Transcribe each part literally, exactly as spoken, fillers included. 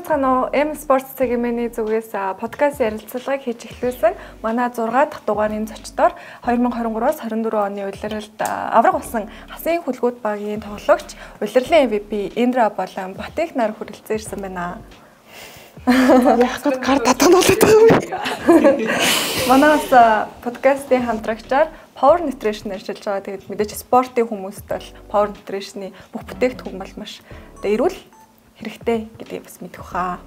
цаана M Sports цэгийн зүгээс подкаст ярилцлагыг хийж эхлүүлсэн. Манай зургаа дахь дугаарын зочдоор two thousand twenty-three-аас twenty twenty-four оны улиралд авраг болсон Хасын хөлгүүд багийн тоглогч, улирлын M V P Индра болон Батик нар хүрэлцэн ирсэн байна. Яг гад гар татгалуулаад байгаа юм. Манаас подкастын хамтрагчаар Power Nutrition ажиллаж байгаа. Тэгээд мэдээж спортын хүмүүст бол Power Nutrition-ы бүх бүтээгдэхүүн бол маш эрүүл хэрэгтэй гэдгийг бас мэдэх хаа.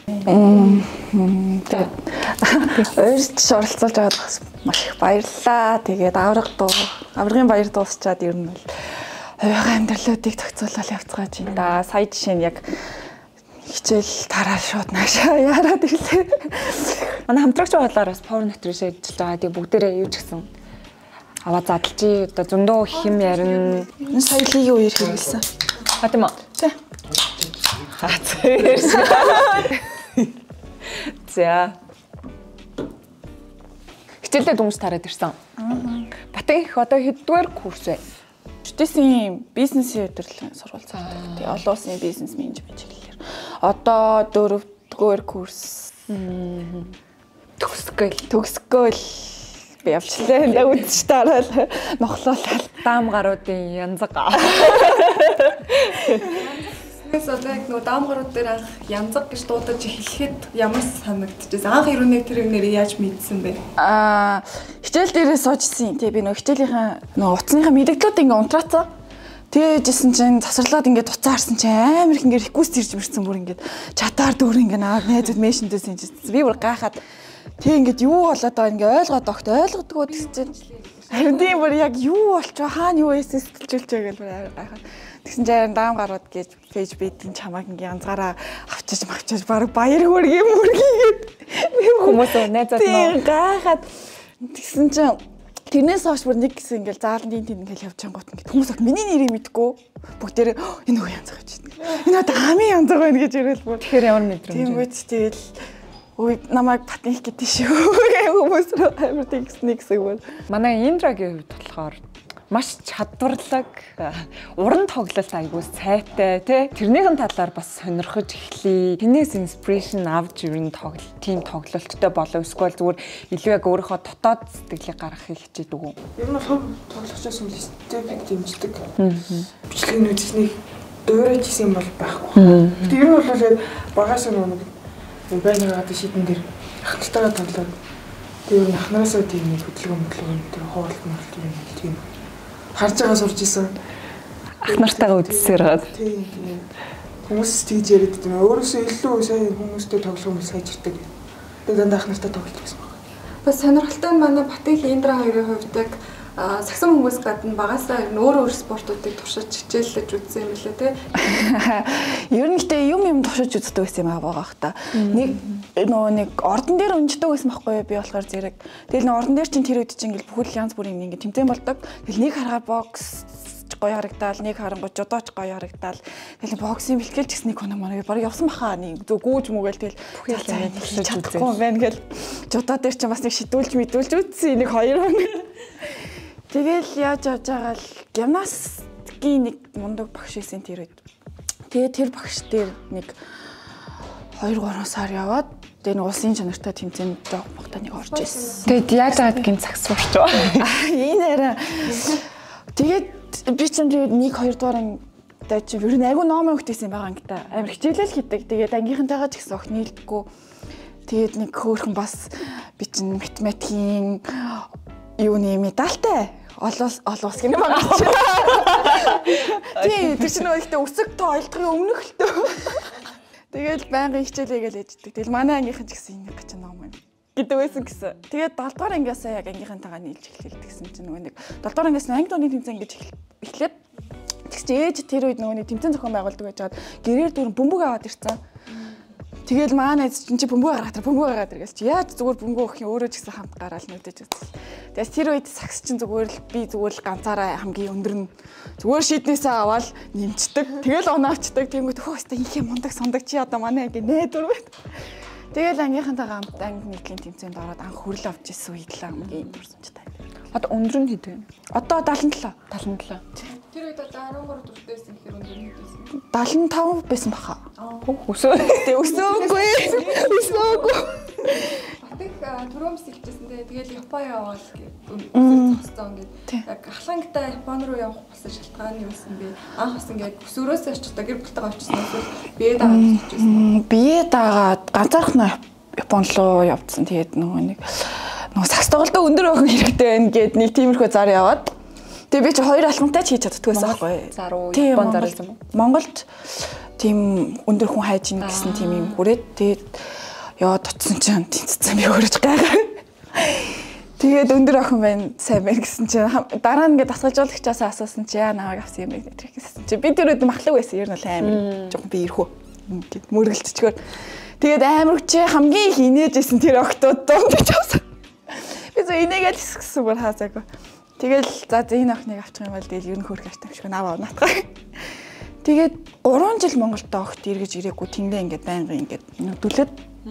Тэгээд өөрсдөө оролцуулж байгаад бас маш их баярлалаа. Тэгээд авраг дуу, аврагын баяр дуусчаад ер нь бол хувийн амьдралуудыг тохицуулаад явцгааж байна да. Сая жишээ нь яг хичээл тараа шууд наашаа яраад ирлээ. Манай хамтрагч бодлоор бас Power Nutrition ажиллаж байгаа. Тэгээд бүгдээрээ юу ч гэсэн аваа задлжи одоо зөндөө хэм ярина. Энэ сая лигийн үеэр хэрэгэлсэн. А тийм үү? Тэ. Хацээс. За. Хичээлдээ дүнж тараад ирсэн. Батин их одоо хэддүгээр курс вэ? Жүтэсийн бизнесийн удирдлагын сургууль цаад. Тэгээ олон улсын бизнес менежмент чиглэлээр. Одоо дөрөвдүгээр курс төгсгөл. Төгсгөл би явчлаа. Наа үдч тараад нохлоолал даам гаруудын янзаг. Тэгээс одоо яг нөгөө даам гарууд дээр анх янзаг гэж дуудаж эхлэхэд ямар санагдчихсэн? Анх ирүүнийг тэр нэрийг яаж мэдсэн бэ? Аа, хичээл дээрээ суужсэн. Тэг би нөгөө хичээлийнхаа нөгөө утасныхаа мэдээлэлүүд ингээ унтраацсан. Тэгээжсэн чинь засварлаад ингээ дуцаа харсан чинь амар их ингээ реквест ирж мэрсэн бүр ингээ чатаар дөөр ингээ наваг найзууд мессенжээс инжсэн. Би бүр гайхаад тэг ингээ юу болоод байгаа ингээ ойлгоод огт ойлгодгоо гэсэн чинь харин тийм бүр яг юу болчихоо хаана юу эсэ сэтгэлжүүлж байгаа гэж бүр гайхаад тэгсэн чинь даам гарууд гэж пэйж бэдийн чамааг ингээ янзгаараа авчиж мавчиж баг баяр хөргий мөргийгээд хүмүүс найзууд нөө гайхаад тэгсэн чинь тэрнээс хойш бүр нэг гэсэн ингээл заалны тийм ингээл явж ангууд ингээд хүмүүс их миний нэрийг мэдгүй бүгдээр энэ үе янзгаа гэж байна. Энэ одоо хамын янзгаа байна гэж ирэл бүр тэгэхээр ямар мэдрэмж. Тийм үү тэгэл ой намайг Батин их гэдэг шүү. Хүмүүс рүү амар тэгснэ гэсэн үг. Манай Индрагийн хувьд болохоор маш чадварлаг, уран тоглолт айгүй сайтай тий. Тэрнийхэн талаар бас сонирхож эхлэе. Тэнээс инспирэшн авч ер нь тоглолт, тийм тоглолттой болов эсвэл зүгээр илүү яг өөрийнхөө дотоод сэтгэлийг гаргахыг хичээдэг үү? Ер нь бол тоглогчоос үл степик дэмждэг. Бичлэгийн үзснийг дуурайж исэн бол байхгүй. Гэтэ ер нь бол яг багаас нь нэг байнгаад шийдэн дээр ах нартайгаа тоглоод тэр ер нь ах нараасаа тийм нэг хөдөлгөөн хөдөлгөөн тэр хоолт морт юм тийм харж байгаа сурж исэн. Ах нартайгаа үдсээр гад. Тийм тийм. Хүмүүс тийж яриад тийм өөрөөсөө илүү сайн хүмүүстэй тоглох юм сайжирдаг. Тэгээд дандаа ах нартай тоглож байсан байна. Бас сонирхолтой нь манай Батик Индра хоёрын хувьд яг сагсан хүмүүс гадна багасаа өөр өөр спортуудыг туршиж хичээллэж үзсэн юм лээ тий. Ер нь гэтээ юм юм туршиж үздэг байсан юм байгаа хта. Нэг нөгөө нэг ордон дээр унждаг байсан байхгүй юу би болохоор зэрэг. Тэгэл нэг ордон дээр чинь тэр үед чинь ингээл бүхэл янз бүрийн ингээд тэмцээн болдог. Тэгэл нэг харахаар бокс гоё харагдаал, нэг харангуй жудооч гоё харагдаал. Тэгэл боксын бэлтгэл гэсний коног манай барыг явсан баха. Нэг зөв гүүж мүгээл тэгэл бүхэл туршиж чадахгүй байна гэл. Жудоо дээр чинь бас нэг шидүүлж мэдүүлж үзсэн нэг хоёр хоног. Тэгэл яаж явж байгаа л гимнастикийн нэг мундаг багш исэн тэр үед. Тэгээ тэр багш дээр нэг two three сар яваад тэгээ нэг улсын чанартай тэмцээнд жоох багтаа нэг орж ирсэн. Тэгэд яаж аваад гин цагсуурч ба. Энэ арай. Тэгээд би ч тэгээд нэг хоёр дуурын даа чи ер нь айгүй номын хөвтэйсэн байгаа юм та. Амар хичээлэл хийдэг. Тэгээд ангийнхантайгаа ч гэсэн охин нийлдэггүй. Тэгээд нэг хөөхөн бас би чин математикийн юуны медальтай олоос олоос гэнэ байгаа чи. Тий, тэр чинь нөгөө өсөг тоо ойлгохын өмнөх л төө. Тэгэл байнгын хичээлээгээл ээждэг. Тэгэл манай ангийнхан ч гэсэн энэ гачаа ном юм гэдэг байсан гэсэн. Тэгээд долоо дугаар ангиасаа яг ангийнхантайгаа нийлж эхлэв гэсэн чинь нөгөө нэг долоо дугаар ангиас анги дууны тэмцээн гэж эхлээд тэгс чи ээж тэр үед нөгөө нэг тэмцээн зохион байгуулдаг байж хаад гэрээр дөрөв бөмбөг аваад ирсэн. Тэгэл манай найз чинь чи бөмбөг гаргаад тэр бөмбөг гаргаад иргээл чи яаж зүгээр бөмбөг өгөх юм өөрөө ч гэсэн хамт гараал нүдэж үзсэн. Тэгээс тэр үед сагс чинь зүгээр л би зүгээр л ганцаараа хамгийн өндөр нь зүгээр шийднээсээ аваад нэмчдэг. Тэгэл оноочдаг. Тэнгүүт хөөстэй их юм мундаг сондаг чи одоо манай анги нээдүр байт. Тэгэл ангийнхантайгаа хамт анги нийтлийн тэмцээнд ороод анх хүрэл авч ирсэн үед л хамгийн дурсамжтай. Одоо өндөр нь хэд вэ? Одоо seventy-seven. seventy-seven. Тэр үед одоо twelve дүртэйсэн гэхээр өндөр нь хэдсэн. даалан тав байсан баха. Өсөө. Тэг өсөөгүй. Өсөөгүй. Батик түрүүмс хэлчихсэндээ тэгэл Япон яваал гэж зогссон ингээд яг халангтай Япон руу явах болсон шалтгаан юу байсан бэ? Анх бас ингээд өсвөрөөсөө очиж гэр бүлтэйгээ очсон эсвэл бие дагаад очижсэн. Бие дагаад ганцаархнаа Япон руу явдсан. Тэгээд нөгөө нэг нөгөө сакс тоглолтоо өндөр охин хэрэгтэй байна гэд нэг тиймэрхүү зар яваад. Тэгээ би чи хоёр алхамтай ч хийж чаддгүй байсан байхгүй. Зар уу Япон зар байсан уу? Монголд тийм өндөр хүн хайж ийн гэсэн тийм юм хүрээд тэгээд яваад утсан чинь тэнцсэн би өөрөж гайхаа. Тэгээд өндөр охин байна сайн байна гэсэн чинь дараа нь ингээд дасгалжуулагчаас асуусан чи яа намайг авсан юм бэ гэсэн чи би тэр үед махлаг байсан ер нь л амар жоохон би ирхүү ингээд мөргөлтчгөр тэгээд амар чи хамгийн их инээжсэн тэр октод дундаж авсан. Би зөв инээгээл хэсгсэн бүр хаасаагүй. Тэгэл за энэ охиныг авчих юм бол тэгэл ер нь хөөрх аштай юм шиг наваа наатгаа. Тэгээд гурван жил Монголд огт эргэж ирээгүй тэндээ ингээд байнгын ингээд нүдүүлээд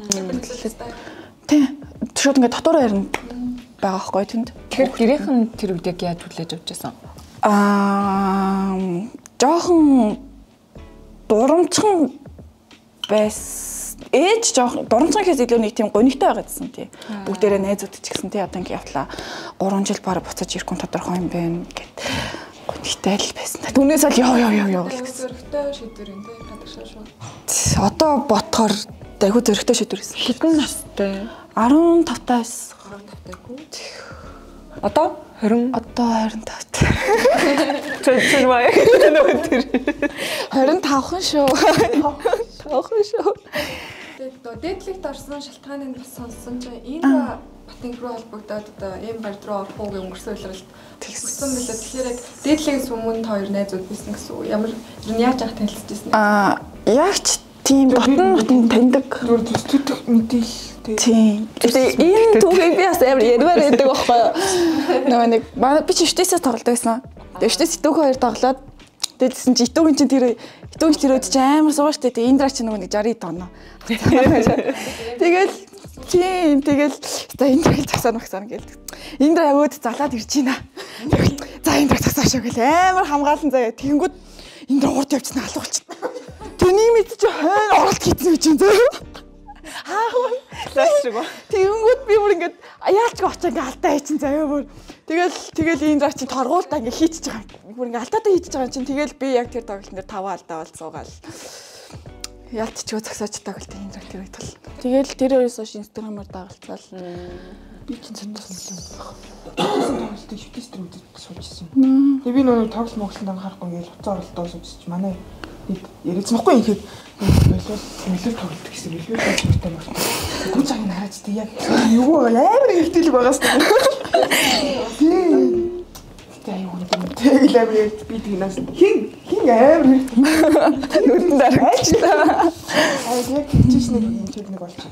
тий. Шууд ингээд дотор харин байгаа хгүй тэнд. Тэгэхээр гэрийнхэн тэр үед яг яаж хүлээж авч байсан? Аа жоохон дурамчхан байс ээж жоохон дурамчхан гэхээс илүү нэг тийм гонигтай байгаа гэсэн тий. Бүгдээрээ найзууд ч гэсэн тий одоо ингээд явтлаа гурван жил бараг буцаж ирэхгүй тодорхой юм байна гэд гонигтай л байсан. Түүнээс л ёо ёо ёо ёо гэсэн. Зөрөгтэй шийдвэр юм тий гадагшаа шүү. Одоо ботхоор айгу зөрөгтэй шийдвэр байсан. Хэдэн настай? арван тавтай байсан. арван тавтайгүй. Одоо тwenty Одоо twenty-five тавтай. тэр маяг нөгөө тэр twenty-five шүү. twenty-five шүү. Тэгээд дээдлэгт орсон шалтгааныг бас сонссон чинь энэ Батинг руу холбогдоод одоо ийм гард руу орох уу гэж өнгөрсөн үйлрэлт тэгсэн мэлээ. Тэгэхээр яг дээдлийн сүмөнд хоёр найзууд байсан гэсэн үг. Ямар ер нь яаж авах танилцчихсан юм? Аа, яг ч тийм дотн дотн таньдаг. Зүтгэх мэдээлэл тийм. Тэгээ энэ түүхийг би бас амар ярмаар байдаг байхгүй юу? Нөгөө нэг манай би ч өвчтөөсөө тоглоод байсан. Тэгээ өвчтөөс итүүх хоёр тоглоод тэгэлсэн чи итүүгийн чинь тэр итүүгийн тэр өд чи амар суугаа штэ. Тэгээ индра чи нөгөө нэг sixty тонноо. Тэгэл тийм тэгэл за индра гэж засаана гэсэн гээл. Индра өөд залаад ирж байна. За индра засаашаа гэл амар хамгаалсан заяа. Тэгэнгүүт индра урд явчихсан алуулчихна. Тэнийг мэд чи хойно оролт хийсэн гэж юм заяа. Аа лаашгүй. Тэгэнгүүт би бүр ингээд яалч очоо ингээд алдаа хийчин заяа бүр. Тэгэл тэгэл индра чи торгуултаа ингээд хийчихэж байгаа. Бүр ингээд алдаатаа хийчихэж байгаа чинь тэгэл би яг тэр тоглолтын дээр таваа алдаа бол суугаал. Ялтчгүй загсаач тоглолт индра тэр үед бол. Тэгэл тэр хоёроос хойш инстаграмаар дагалцвал би ч зөвхөн тоглолтын шүтээс тэр үед суужсэн. Тэгээ би нөгөө тоглолт Монголд анхаарахгүй ингээд хуцаа оролдоо суужчих манай яриадсан байхгүй ихэд болов нэлээд тоглолт гэсэн нэлээд зүйлтэй байна. Гүн цаг нь хараач тий яг юу амар ихтэл байгаас тий. Тэгээ юу юм тэгэл амар би тэгнаас хин хин амар нүдэн дараачлаа. Аа яг тийч нэг юм шиг нэг болчих.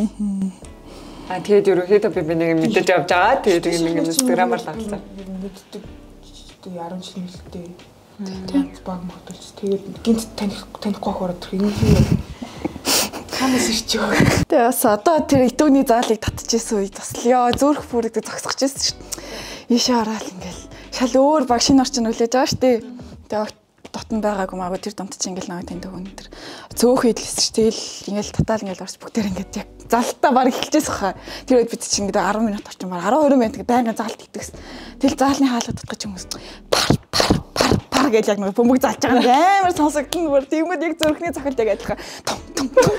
А тэгээд ерөөхдөө би нэг мэдээж авч байгаа. Тэгээд нэг инстаграмаар дагалцсан. Мэддэг тий ten жил нэлтэй. Тэгээд баг магтуулж тэгээд гинт таних танихгүй ороод ирэх юм юм. Ханаас ирчихөө. Тэгээ бас одоо тэр итүүний заалыг татчихсан үед бас ёо зүрх бүрэгдэг зогсож ирсэн шүү дээ. Ийшээ ороод ингээл шал өөр баг шинэ орчин үлээж байгаа шүү дээ. Тэгээ дотн байгаагүй маа тэр домт чинь ингээл наваа тэндэг хүн тэр цөөх идэлсэн шүү. Тэгэл ингээл татаал ингээл орч бүгдээр ингээд яг залтаа баг эхэлчихсэн хаа. Тэр үед бид чинь ингээд ten минут орчим баг twelve минут ингээд байнга залт идэгсэн. Тэгэл заалны хаалга татгаж хүмүүс пар пар пар пар гэж яг нэг бөмбөг залж байгаа амар сонсогдсон бүр тиймүүд яг зүрхний цохилт яг адилхан том том том.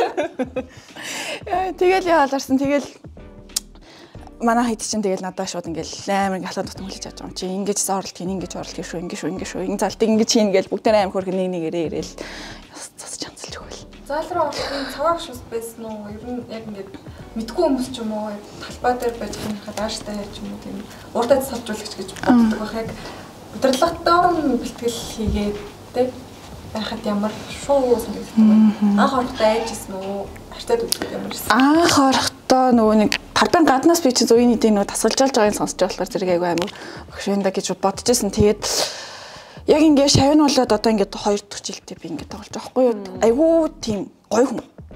Яа тэгэл яалаарсан тэгэл манай хэд чинь тэгэл надад шууд ингээл амар ингээл халуун тутам хүлээж авч байгаа юм чи ингэж оролт хийн ингэж оролт хийн шүү ингэж шүү ингэж шүү энэ залтыг ингэж хийн гээл бүгд амар хөрх нэг нэгээрээ ирээл цацж анцалж өгөөл. Заал руу орохын цагаах шус байсан уу? Ер нь яг ингээд мэдгүй хүмүүс ч юм уу талбай дээр байж байгаа дааштай ч юм уу тийм урдад салжуулагч гэж боддог байх яг удирдлагатай бэлтгэл хийгээд тэг байхад ямар шуу санагддаг вэ? Анх орохдоо айжсэн үү? Артад үзэх ямар байсан? Анх орохдоо нөгөө нэг талбайн гаднаас би чи зүйн эдийн нөгөө тасгалжуулж байгааг сонсож болохоор зэрэг айгүй амар хөшөндө гэж бодож ирсэн. Тэгээд яг ингээд шавин болоод одоо ингээд хоёр дахь жилдээ би ингээд тоглож байгаа байхгүй юу? Айгүй тийм гоё хүн.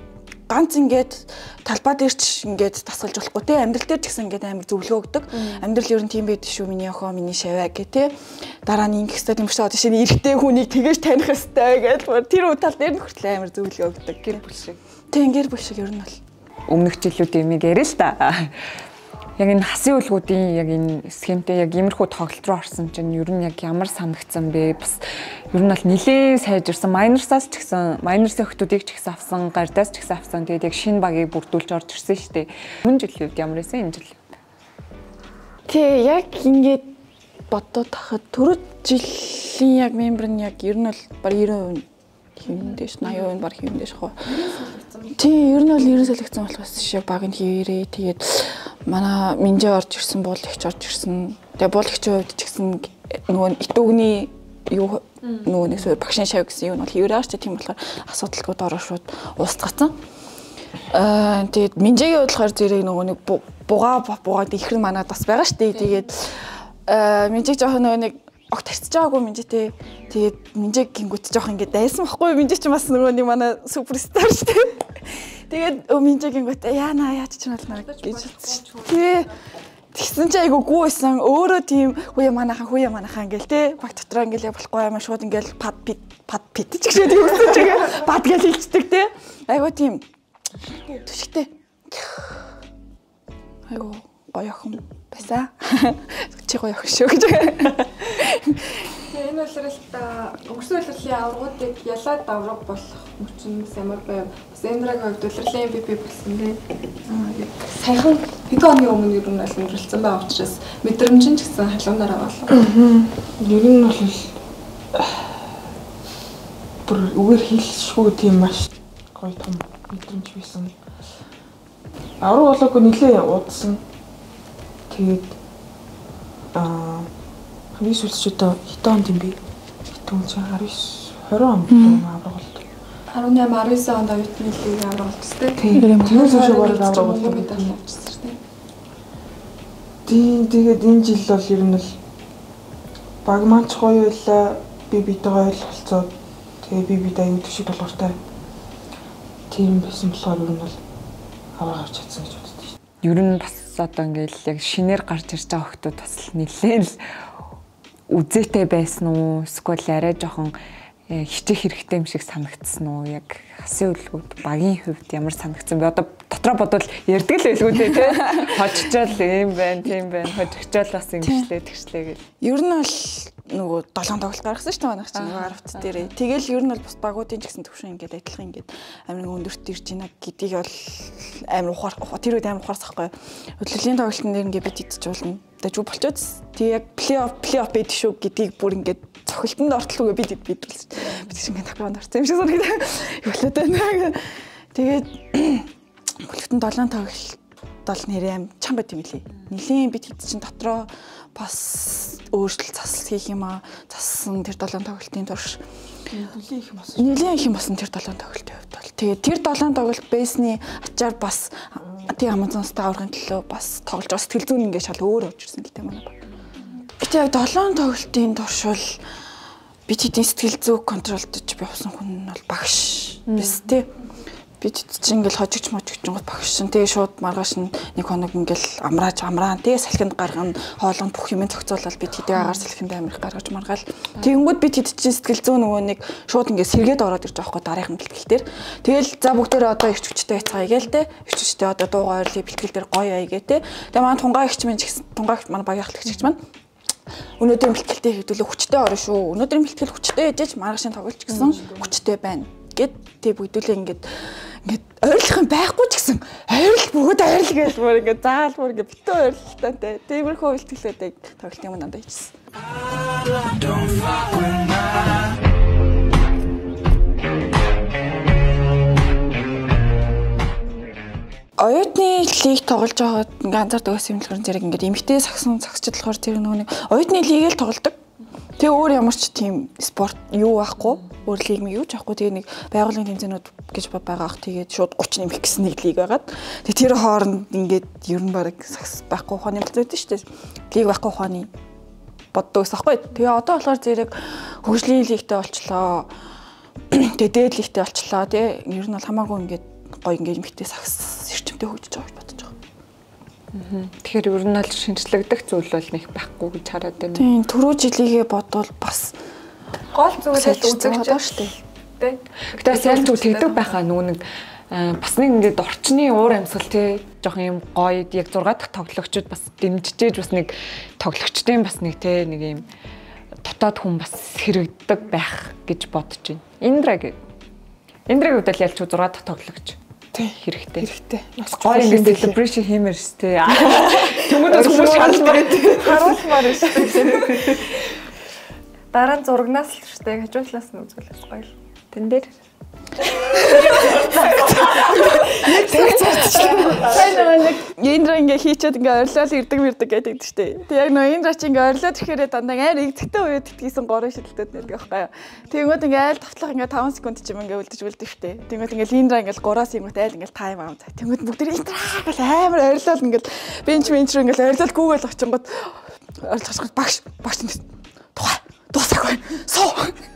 ганц ингээд талбай дээрч ингээд тасгалж болохгүй те амьдрал дээр ч гэсэн ингээд амар зөвлөгөө өгдөг. Амьдрал ер нь тийм байд шүү миний охоо миний шаваа гэх те. Дараа нь ингэх хэрэгтэй юм шиг одоо шинэ эрэгтэй хүнийг тэгэж таних хэрэгтэй гэж тэр утал дээр нь хүртэл амар зөвлөгөө өгдөг. Гэр бүл шиг. Тэг гэр бүл шиг ер нь бол өмнөх жилүүдийн юмыг яриа л та. Яг энэ хасын үлгүүдийн яг энэ схемтэй яг иймэрхүү тоглолт руу орсон чинь ер нь яг ямар санагдсан бэ? Бас ер нь бол нэлээд сайжирсан. Майнерсаас ч гэсэн майнерсын хүмүүсийг ч гэсэн авсан, гардаас ч гэсэн авсан. Тэгээд яг шинэ багийг бүрдүүлж орж ирсэн шүү дээ. Өмнө жилийн үед ямар байсан энэ жил? Тэг яг ингээд бодоод тахад түрүү жилийн яг мембер нь яг ер нь бол баг ninety хиймдэж eighty percent баг хиймдэж хаа. Тийм ер нь бол ninety солигдсон болохоос шиг баг нь хийрээ. Тэгээд манай Минжээ орж ирсэн, буулагч орж ирсэн. Тэгээ буулагчийн хувьд ч гэсэн нөгөө итүгний юу нөгөө нэг суур багшин шав гэсэн юм бол хийрээ ч тийм болохоор асуудалгүй дороо шууд устгацсан. Аа тэгээд Минжээгийн бодлохоор зэрэг нөгөө нэг бугаа бугаад ихрэн манад бас байгаа штэ. Тэгээд аа Минжээг жоох нөгөө нэг огт тарцж байгаагүй Минжээтэй. Тэгээд Минжээг гингүүт жоох ингээд дайсан байхгүй. Минжээ ч бас нөгөө нэг манай суперстар штэ. Тэгээд Минжээг гингүүт яана яач ч болно гэж хэлсэн. Тий. Тэгсэн чи айгу гүү байсан. Өөрөө тийм хүүе манайхаа хүүе манайхаа ингээл те баг дотроо ингээл яг болохгүй юм шууд ингээл пад пит пад пит ч гэж юм чигээ пад гэж хэлцдэг те. Айгу тийм түшигтэй. Айгу гоё охин байсан. Чи гоё охин шүү гэж. Тэгээ энэ үйлрэлт өнгөрсөн үйлрлийн аврагуудыг ялаад авраг болох мөчн ямар байв? Бас Эндрагийн хувьд үйлрлийн эм ви пи болсон тийм. Саяхан хэдэн оны өмнө ер нь бол өнгөрлцсөн байгаа учраас мэдрэмж нь ч гэсэн халуунаар аваалаа. Ер нь бол бүр үгээр хэлшгүй тийм маш гоё том мэдрэмж байсан. Авраг болоогүй нэлээ удсан. Тэгээд аа хамгийн сүүлч одоо хэдэн онд юм бэ? Хэдэн ч nineteen twenty онд авраг болдог. eighteen nineteen онд оюутны лиг авраг болчихсон тийм. Тэрнээс хойш авраг болдог. Тийм тэгээд энэ жил бол ер нь л баг манч гоё байлаа. Би битэйгээ ойлголцоод тэгээ би бид аюу төшиг болгортой. Тийм байсан болохоор ер нь бол авраг авч чадсан гэж боддог шүү. Ер нь бас одоо ингээл яг шинээр гарч ирж байгаа хүмүүс бас нэлээд л үзээтэй байсан уу? Эсвэл арай жоохон хичих хэрэгтэй юм шиг санагдсан уу? Яг хасын үлгүүд багийн хувьд ямар санагдсан бэ? Одоо дотроо бодвол ярддаг л байлгүй дээ, тийм. Хожчихвол юм байна, тийм байна. Хожчихвол бас ингэжлээ, тэгчлээ гэж. Ер нь бол нөгөө долоон тоглолт гаргасан шүү дээ манайх чинь аравт дээрээ. Тэгэл ер нь бол бас багуудын ч гэсэн төвшин ингээд адилхан ингээд амир өндөрт ирж байна гэдгийг бол амир ухаар тэр үед амир ухаарсахгүй. Хөдөлгөөний тоглолтын дээр ингээд бид идчихүүлнэ. Тэгэж юу болчиход тий яг плей-офф плей-офф байд шүү гэдгийг бүр ингээд цохилтонд ортолгүй бид бидрүүлсэн. Бид чинь ингээд тавханд орсон юм шиг санагдаа. Юу болоод байна. Тэгээд бүлэгтэн долоон тоглолт бол нэрээ ам чам байт юм лээ. Нилийн бид хэд чинь дотроо бас өөрчлөлт засал хийх юм аа. Зассан тэр долоон тоглолтын турш Нилийн их юм болсон. Нилийн их юм болсон тэр долоон тоглолтын хувьд бол. Тэгээд тэр долоон тоглолт байсны ачаар бас тий Amazon-стай аврагын төлөө бас тоглож байгаа сэтгэл зүйн ингээд шал өөр очирсан л тийм манай баг. Гэтэ яг долоон тоглолтын турш бол бид хэдийн сэтгэл зүй контролдож явсан хүн нь бол багш биш тий. Бид чинь ингээл хожигч можигч гот багш шин тэгээ шууд маргааш нь нэг хоног ингээл амрааж амраан тэгээ салхинд гаргана хоолонд бүх юм зохицуулаад бид хэдий агаар салхинд амирх гаргаж маргаал тэгэнгүүт бид хэд чинь сэтгэл зүй нөгөө нэг шууд ингээд сэргээд ороод ирж байгаа хгүй дараагийн бэлтгэлтэр тэгэл за бүгдээрээ одоо ирч хүчтэй байцгаая гээл те ирч хүчтэй одоо дуугаа ойрлын бэлтгэл дээр гоё ая гээ те тэгээ маань тунгаа ихч минь ч гэсэн тунгаа маань багийн ахлагч маань өнөөдрийн бэлтгэлтэй хэвдүүлээ хүчтэй орно шүү өнөөдрийн бэлтгэл хүчтэй ээжж маргаашийн тоглолт ч гэсэн хүчтэй байна гэд тэг бүгдүүлээ ингээд ингээд ойрлох юм байхгүй ч гэсэн ойрол бүгд ойрол гэж бүр ингээд заал бүр ингээд битүү ойрлолтойтэй тиймэрхүү үйлдэлүүдийг тоглолт юм дандаа хийсэн. Оюутны лиг тоглож байгаад ингээд анзаардаг байсан юм болохоор зэрэг ингээд эмэгтэй сагсан сагсчд болохоор тэр нөгөө нэг оюутны лигээл тоглодог. Тэгээ өөр ямар ч тийм спорт юу байхгүй өөр лиг юм юу ч байхгүй тэгээ нэг байгууллагын тэмцээнүүд гэж байгаа ах тэгээд шууд thirty нэмэх гэсэн нэг лиг байгаад тэгээ тэр хооронд ингээд ер нь баг сакс байхгүй ухааны төлөвтэй шүү дээ лиг байхгүй ухааны боддог ус ахгүй тэгээ одоо болохоор зэрэг хөгжлийн лигтэй болчлоо тэгээ дээд лигтэй болчлоо тэгээ ер нь бол хамаагүй ингээд гоё ингээ эмхтэй сакс эрчимтэй хөгжиж байгаа гэж бодож байгаа. Тэгэхээр ер нь бол шинжлэгдэх зүйл бол нэг байхгүй гэж хараад байна. Тийм түрүү жилийгээ бодвол бас гол зүйлээ үзэж байгаа шүү дээ. Тэ. Гэтэ сайн зүйл тэгдэг байхаа нөгөө нэг бас нэг ингээд орчны уур амьсгал тий жоохон юм гоё яг зураг дахь тоглогчид бас дэмжижээж бас нэг тоглогчдын бас нэг тий нэг юм дотоод хүн бас хэрэгддэг байх гэж бодож байна. Индраг Индрагийн хувьд л ялч зураг дахь тоглогч тий хэрэгтэй. Хэрэгтэй. Гоё ингээд celebration хиймээр шүү тий. Тэмүүдэс хүмүүс шалмаар харуулмаар шүү дээ. Дараа нь зурагнаас л шүү дээ. Хажуудлаас нь үзүүлээс гоё л. Тэн дээр яг цаг цаарчлаа. Сайн нэг Индра ингээ хийчихэд ингээ орилол ирдэг мэрдэг гэдэг шүү дээ. Тэг яг нөө Индра чи ингээ орилоод ирэхээр дандаа амар игдэгтэй үед итгэсэн гурван шидэлтүүд нэрдэг байхгүй юу. Тэгмээд ингээ айл тавтлах ингээ таван секунд ч юм ингээ үлдэж үлдэх шүү дээ. Тэгмээд ингээ Индра ингээ гураас юм айл ингээ тайм аав. Тэгмээд бүгд Индра гэл амар орилол ингээ бенч бенч рүү ингээ орилол гүүгээл очингод орилцоход багш багш тухай дуусахгүй суу.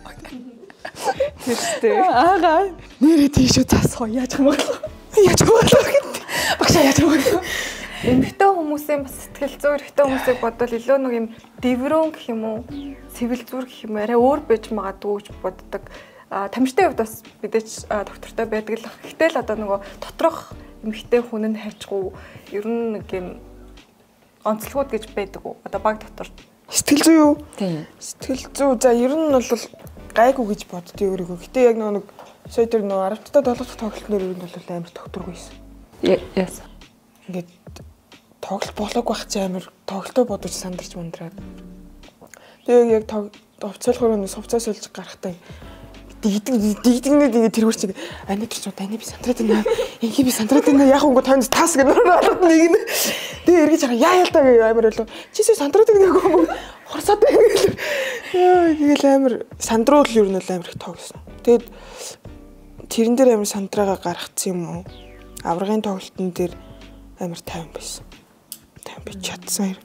Тэстэй. Аагаа нэрээ тийшээ засах яаж юм бол яаж юм бол багш яаж юм бол эмэгтэй хүмүүсийн бас сэтгэл зүйн эрэгтэй хүмүүсийг бодвол илүү нэг юм дэврэн гэх юм уу цэвэл зүр гэх юм арай өөр байж магадгүй гэж боддог. А тамирчтай хувьд бас мэдээч доктортой байдаг л. Гэхдээ л одоо нөгөө доторх эмэгтэй хүн нь хайчгүй ер нь нэг юм онцлогуд гэж байдаг уу? Одоо баг дотор сэтгэл зүй юу? Тийм. Сэтгэл зүй за ер нь бол гайгүй гэж боддгийг өөрийгөө. Гэтэ яг нэг сая тэр нэг аравттай долоо дахь тоглолтноор ер нь бол амар тогтургүй байсан. Яс. Ингээд тоглолт болоог байх чи амар тоглолтоо бодож сандарч мандраад. Тэгээ яг овцоолохоор нэг совцоос олж гарахтаа дигдэг дигдэгнээ тэгээ тэрвэр чиг ани тэр ч таны би сандраад байна. Инхи би сандраад байна. Яг гоо танд тас гэнэ ороод нэг нь. Тэгээ эргэж хараа яа яалтаа гэ амар болов. Чисээ сандраад байна гоо хорсоод байна гэл. Яа тэгэл амар сандруул ер нь амар их тоглосон. Тэгээд тэрэн дээр амар сандраагаа гаргацсан юм уу? Аврагын тоглолтын дээр амар тайван байсан. Тайван би чадсан.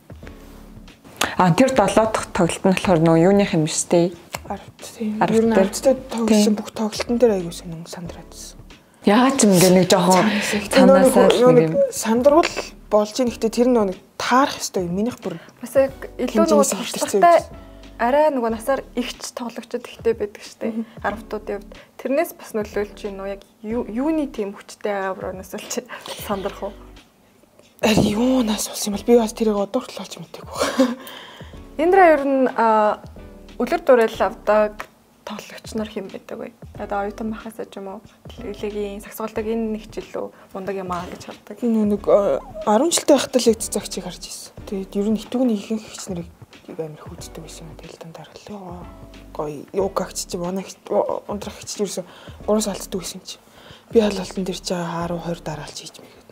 А тэр долоо дахь тоглолт нь болохоор нөө юуных юм штэ. Аравт тийм. Ер нь аравттай тоглосон бүх тоглолтын дээр аягүй сонин сандраадсан. Яагаад ч юм ингээ нэг жоохон цаанаасаа нэг юм сандрал болж ийн гэхдээ тэр нэг таарах ёстой юм. Минийх бүр бас яг илүү нөгөө туршлагатай арай нөгөө насаар ихч тоглогчд ихтэй байдаг штэ. Аравтуудын хувьд тэрнээс бас нөлөөлж гин үү яг юуны тийм хүчтэй авраанаас л чи сандрах уу? Ари юунаас болсон юм бол би бас тэрийг одоо хүртэл олж мэдээгүй. Индра ер нь үлэр дуурал авдаг тоглогч нар хэм байдаг вэ? Одоо оюутан бахаас ч юм уу телевизийн саксуулдаг энэ нэг жилөө мундаг юм аа гэж хардаг. Энэ нэг арван жилтэй байхдаа л цагчийг харж ирсэн. Тэгээд ер нь хитүүний ихэнх ихч нарыг амар хүздэг байсан юм. Тэгэл дандаа л гоё югагч чи манай ундрах ихч ерөөсө гурван салтдаг байсан чи. Би хаал алтан дээр чи десять двадцать дараалж хийж мэйгээд.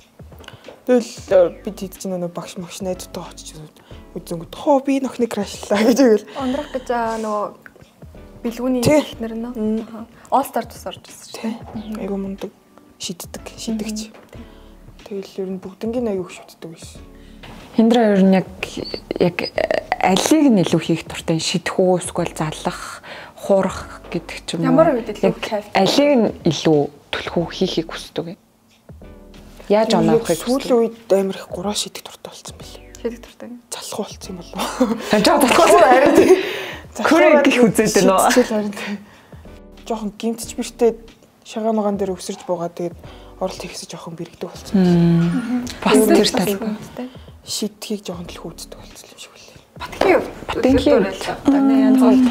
Тэгэл бид хэд ч нэг багш магш найзтайгаа очиж үзэнгөт хоо би нөхний крашлаа гэж өгөл. Ундрах гэж нөгөө бэлгүүний ихнэр нөө. All Star тус орж ирсэн чинь. Айгу мундаг шиддэг, шидэгч. Тэгэл ер нь бүгднгийн аяг шүтдэг байсан. Индра ер нь яг яг алийг нь илүү хийх дуртай шидэх үү эсвэл залах, хуурах гэдэг ч юм уу. Ямар үед илүү кайф. Алийг нь илүү түлхүү хийхийг хүсдэг юм. Яаж оноохыг сүүлийн үед амар их гураа шидэх дуртай болсон билээ. Шидэх дуртай. Залах болсон юм болов. Жаа залах харин Корейг их үзээд байна уу? Харин жоохон гимтч бэртээ шагаа магаан дээр өсөрж буугаад тэгээд оролт хийхээс жоохон бэрэгдэг болсон. Бас тэр тал шидхийг жоохон төлхөө үздэг болсон юм шиг үлээ. Батгийн Батгийн таны янз болж.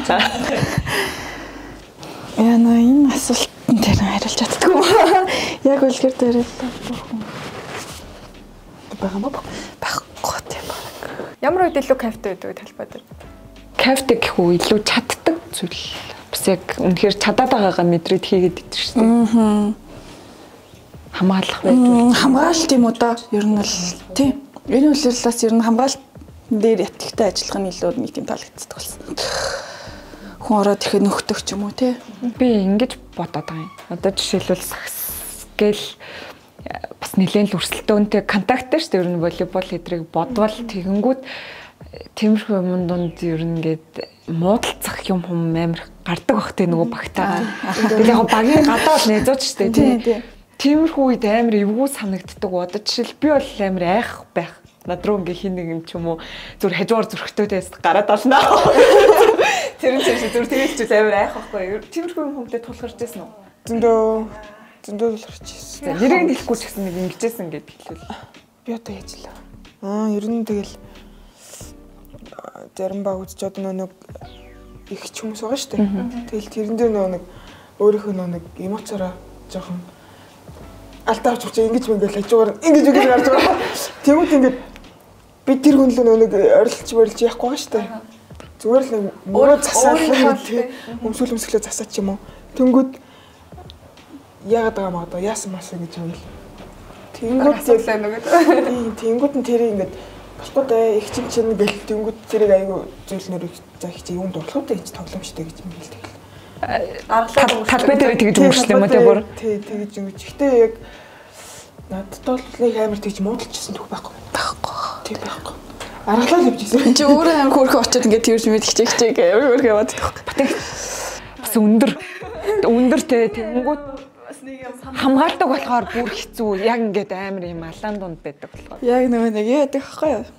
Яна энэ асуултанд тэр хариулж чаддаггүй. Яг үлгэр дээр л байгаа мó байхгүй тийм баг. Ямар үед илүү кайфтай байдаг талбайд? Кайфтай гэх үү илүү чаддаг зүйл. Бас яг үнэхээр чадаад байгаагаа мэдрээд хийгээд идэв шүү дээ. Аа. Хамгаалах байдаг. Хамгаалалт юм уу да? Ер нь бол тийм. Энэ үйлчлэлээс ер нь хамгаалалт дээр ятгтай ажиллах нь илүү нэг тийм таалагддаг болсон. Хүн ороод ирэхэд нөхдөг ч юм уу тий. Би ингэж бодоод байгаа юм. Одоо жишээлбэл сакс гэл бас нэлээд л өрсөлдөөнтэй контакттай шүү дээ. Ер нь волейбол хэдрийг бодвол тэгэнгүүт тиймэрхүү юм донд ер нь ингээд муудалцах юм хүм амар гардаг бахтай нөгөө багтаа. Тэгээд яг багийн гадаад нээзууч шүү дээ тий. Тиймэрхүү үед амар эвгүй санагддаг. Одоо жишээл би бол амар айх байх. Над руу ингээ хин нэг юм ч юм уу зүр хажуугаар зүрхтөөдээс гараад алнаа. Тэр нь чинь зүр тэгэлч амар айх байхгүй. Тиймэрхүү юм хүмүүстээ тулгарч байсан уу? Зөндөө зөндөө тулгарч байсан. Нэрийг нь хэлэхгүй ч гэсэн нэг ингэжсэн гэдэг хэлвэл. Би одоо яажлаа. Аа, ер нь тэгэл зарим баг үзэж одоо нэг их ч хүмүүс байгаа шүү дээ. Тэгэл тэрэн дээр нэг өөрийнхөө нэг эмоцороо жоохон алдаа авч учраас ингэж мэнгээл хажуугаар ингэж ингэж гарч байгаа. Тэгвэл ингэж би тэр хүн л нэг орилж барилж яахгүй байгаа шүү дээ. Зүгээр л нэг мөрөө засаад өмсгөл өмсглөө засаад ч юм уу. Тэнгүүд яагаад байгаа маа одоо яасан масан гэж юм л. Тэнгүүд зөвлөө нэг. Тийм, тэнгүүд нь тэр ингэж болохгүй дээ. Их чинь чинь гэл тэнгүүд тэрийг аягүй зүйлнэр за их чинь юм дурлах үү гэж тоглоомжтой гэж юм хэлдэг. Аргалаа талбай дээр тэгж өнгөрсөн юм уу те бүр. Тий, тэгж өнгөж. Гэхдээ яг надад бол нэг амар тэгж муудалчихсан түүх байхгүй. Байхгүй. Тийм байхгүй. Аргалаа л явжсэн. Энд чи өөрөө амар хөөрхөн очиод ингээд тэрж мэд хичээх хичээх амар хөөрхөн яваад байхгүй. Бас өндөр өндөр те тэнгүүд хамгаалдаг болохоор бүр хэцүү. Яг ингээд амар юм алаан дунд байдаг болохоор. Яг нөгөө нэг яадаг байхгүй юу?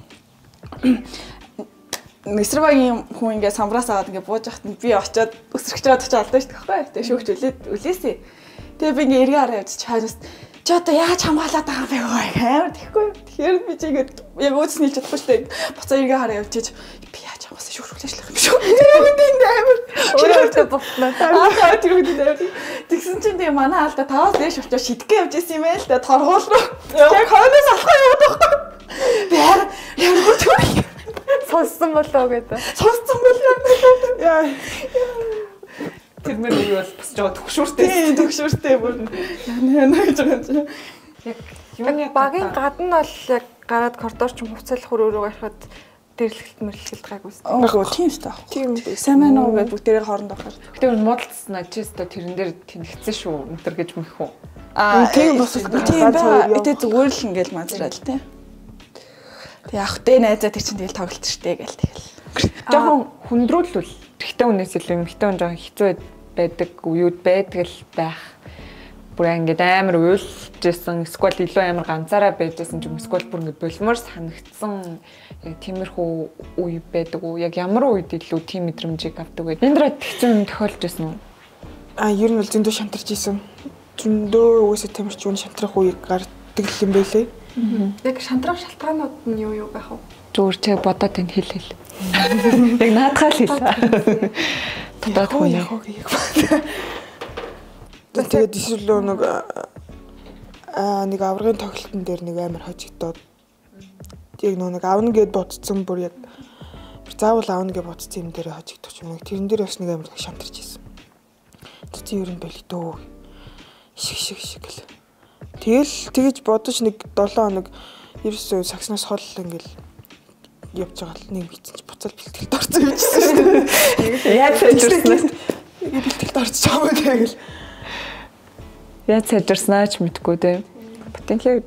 Нэсрбагийн хүн ингээд самбраас аваад ингээд бууж байхад би очиод өсрөгч жаад очиод алдаа шүү дээ байхгүй юу? Тэгээ шүүгч үлээд үлээсэй. Тэгээ би ингээд эргээ хараа явж чаараас чи одоо яаж хамгаалаад байгаа юм бэ гоо амар тэгэхгүй. Тэгэхээр би чи ингээд яг өөдс нийлж чадахгүй шүү дээ. Буцаа эргээ хараа явж чиж би яаж хамгаасан шүүгчлээшлэх юм шүү. Тэр үнд амар өөрөөсөө буцнаа. Аа тэр үнд амар. Тэгсэн чинь тэгээ манай алдаа таваас дээш очиж шидгээ явж исэн юм ээ л дээ торгуул руу. Яг хойноос алхаа яваад байхгүй. Би яар яар бүр Сонссон болоо гэдэг. Сонссон болоо. Яа. Тэр мөр үе бол бас жоо төгшүүртэй. Тийм төгшүүртэй бүр. Яна яна гэж байгаа юм. Яг юуны багийн гадна бол яг гараад коридор ч хувцалах өрөөрөө гарахад дэрлэгт мэрлэгт гайгүйс. Оо тийм шүү дээ. Тийм сайн мэн уу гэж бүгдээрээ хооронд авахаар. Гэтэ муудалцсан ачаастаа тэрэн дээр тэнэгцэн шүү өнтер гэж мэх үү. Аа тийм бас тийм баа. Гэтэ зүгээр л ингээл мазраал тий. Тэг явах дээ найзаа тэр чинь тэгэл тоглолт штэ гээл тэгэл. Жохон хүндрүүлвэл эрэгтэй хүнээс илүү эмэгтэй хүн жохон хэцүү байдаг үеуд байдаг л байх. Бүр ингээд амар уйлжсэн эсвэл илүү амар ганцаараа байжсэн ч юм эсвэл бүр ингээд болмоор санагдсан яг тиймэрхүү үе байдаг уу? Яг ямар үед илүү тийм мэдрэмжийг авдаг вэ? Эндра тэгсэн тохиолж байсан уу? Аа, ер нь бол зөндөө шантарч исэн. Зөндөө уусаа тамирч үн шантрах үе гардаг юм байлээ. Яг шантрах шалтгаанууд нь юу юу байх вэ? Зүгээр чи бодоод энэ хэл хэл. Яг наадхаа л хэл. Тодоод хүн яг. Тэгээд эсвэл нэг аа нэг аврагын тоглолтын дээр нэг амар хожигдоод яг нэг авна гэд бодсон бүр яг заавал авна гэж бодсон юм дээр хожигдох юм. Тэрэн дээр бас нэг амар шантарч ирсэн. Тэти ер нь болидөө. Шиг шиг шиг л. Тэгэл тэгэж бодож нэг долоон хоног ерөөсөө сагснаас хол ингээл явж байгаа л нэг битсэн чи буцаал бэлтгэлд орсон юм чинь шүү дээ. Яаж сайжирснаа? Бэлтгэлд орчих байгаа тэгэл. Яаж сайжирснаа ч мэдгүй дээ. Потенциал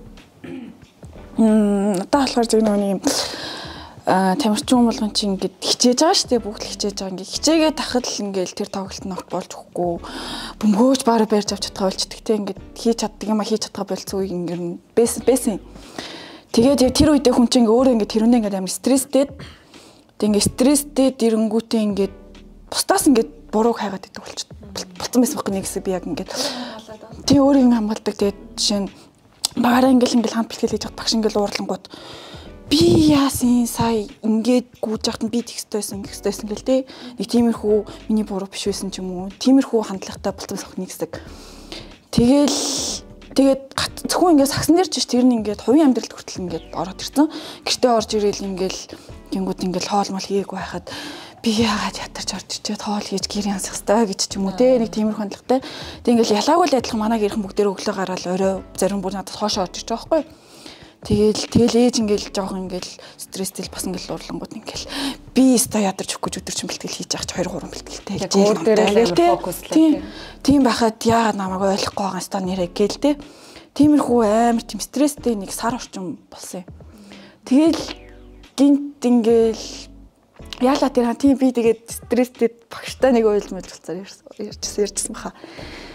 Мм одоо болохоор зөв нэг юм а тамирчин болгон чи ингээд хичээж байгаа шүү дээ бүгд л хичээж байгаа ингээд хичээгээ тахад л ингээд тэр тоглолт нь огт болж өгөхгүй бөмбөөж баараа барьж авч чадгаа болчдөг те ингээд хийж чаддаг юм а хийж чадгаа болцсон үеиг ингээд бэс бэсэн тэгээд яг тэр үедээ хүн чинь ингээд өөрөө ингээд тэрүүндээ ингээд амар стресстэй тэг ингээд стресстэй дэрэнгүүтээ ингээд бусдаас ингээд бурууг хайгаад идэг болчихсон болсон байсан байхгүй нэг хэсэг би яг ингээд тий өөрөө ингээд хамгаалдаг тэгээд жишээ нь багаараа ингээд ингээд хамт бэлтгэл хийж багш ингээд уурлангууд би яасан сая ингээд гүйж яхад би тексттэйсэн гихтэйсэн гэл те нэг тиймэрхүү миний буруу биш байсан ч юм уу тиймэрхүү хандлагатай болцсон сохны хэсэг тэгэл тэгээд зөвхөн ингээд сагсан дээр ч тэр нь ингээд хувийн амьдралд хүртэл ингээд ороод ирсэн гэртээ орж ирээл ингээд гингүүд ингээд хоол мал хийгээгүй байхад би яагаад ятарч орж ичээд хоол хийж гэр янсах хэрэгтэй гэж ч юм уу те нэг тиймэрхүү хандлагатай тэг ингээд ялаагүй л адилхан манай гэрхэн бүгдээрээ өглөө гараад орой зарим бүр надад хоошоо орж ич байгаа байхгүй Тэгэл тэгэл ээж ингээл жоохон ингээл стресстэй бас ингээл уурлангууд ингээл би өстой ядарч өгөх гэж өдөрч бэлтгэл хийж авч хоёр гурван бэлтгэлтэй хийж өөр дээрээ фокуслаа. Тийм байхад яагаад намайг ойлгохгүй байгаа өстой нэрээ гээл те. Тиймэрхүү амар тийм стресстэй нэг сар орчим болсон юм. Тэгэл гинт ингээл яалаа тэр тийм би тэгээд стресстэй багштай нэг ойлмол болцоор ярьсан ярьжсэн ярьжсэн баха.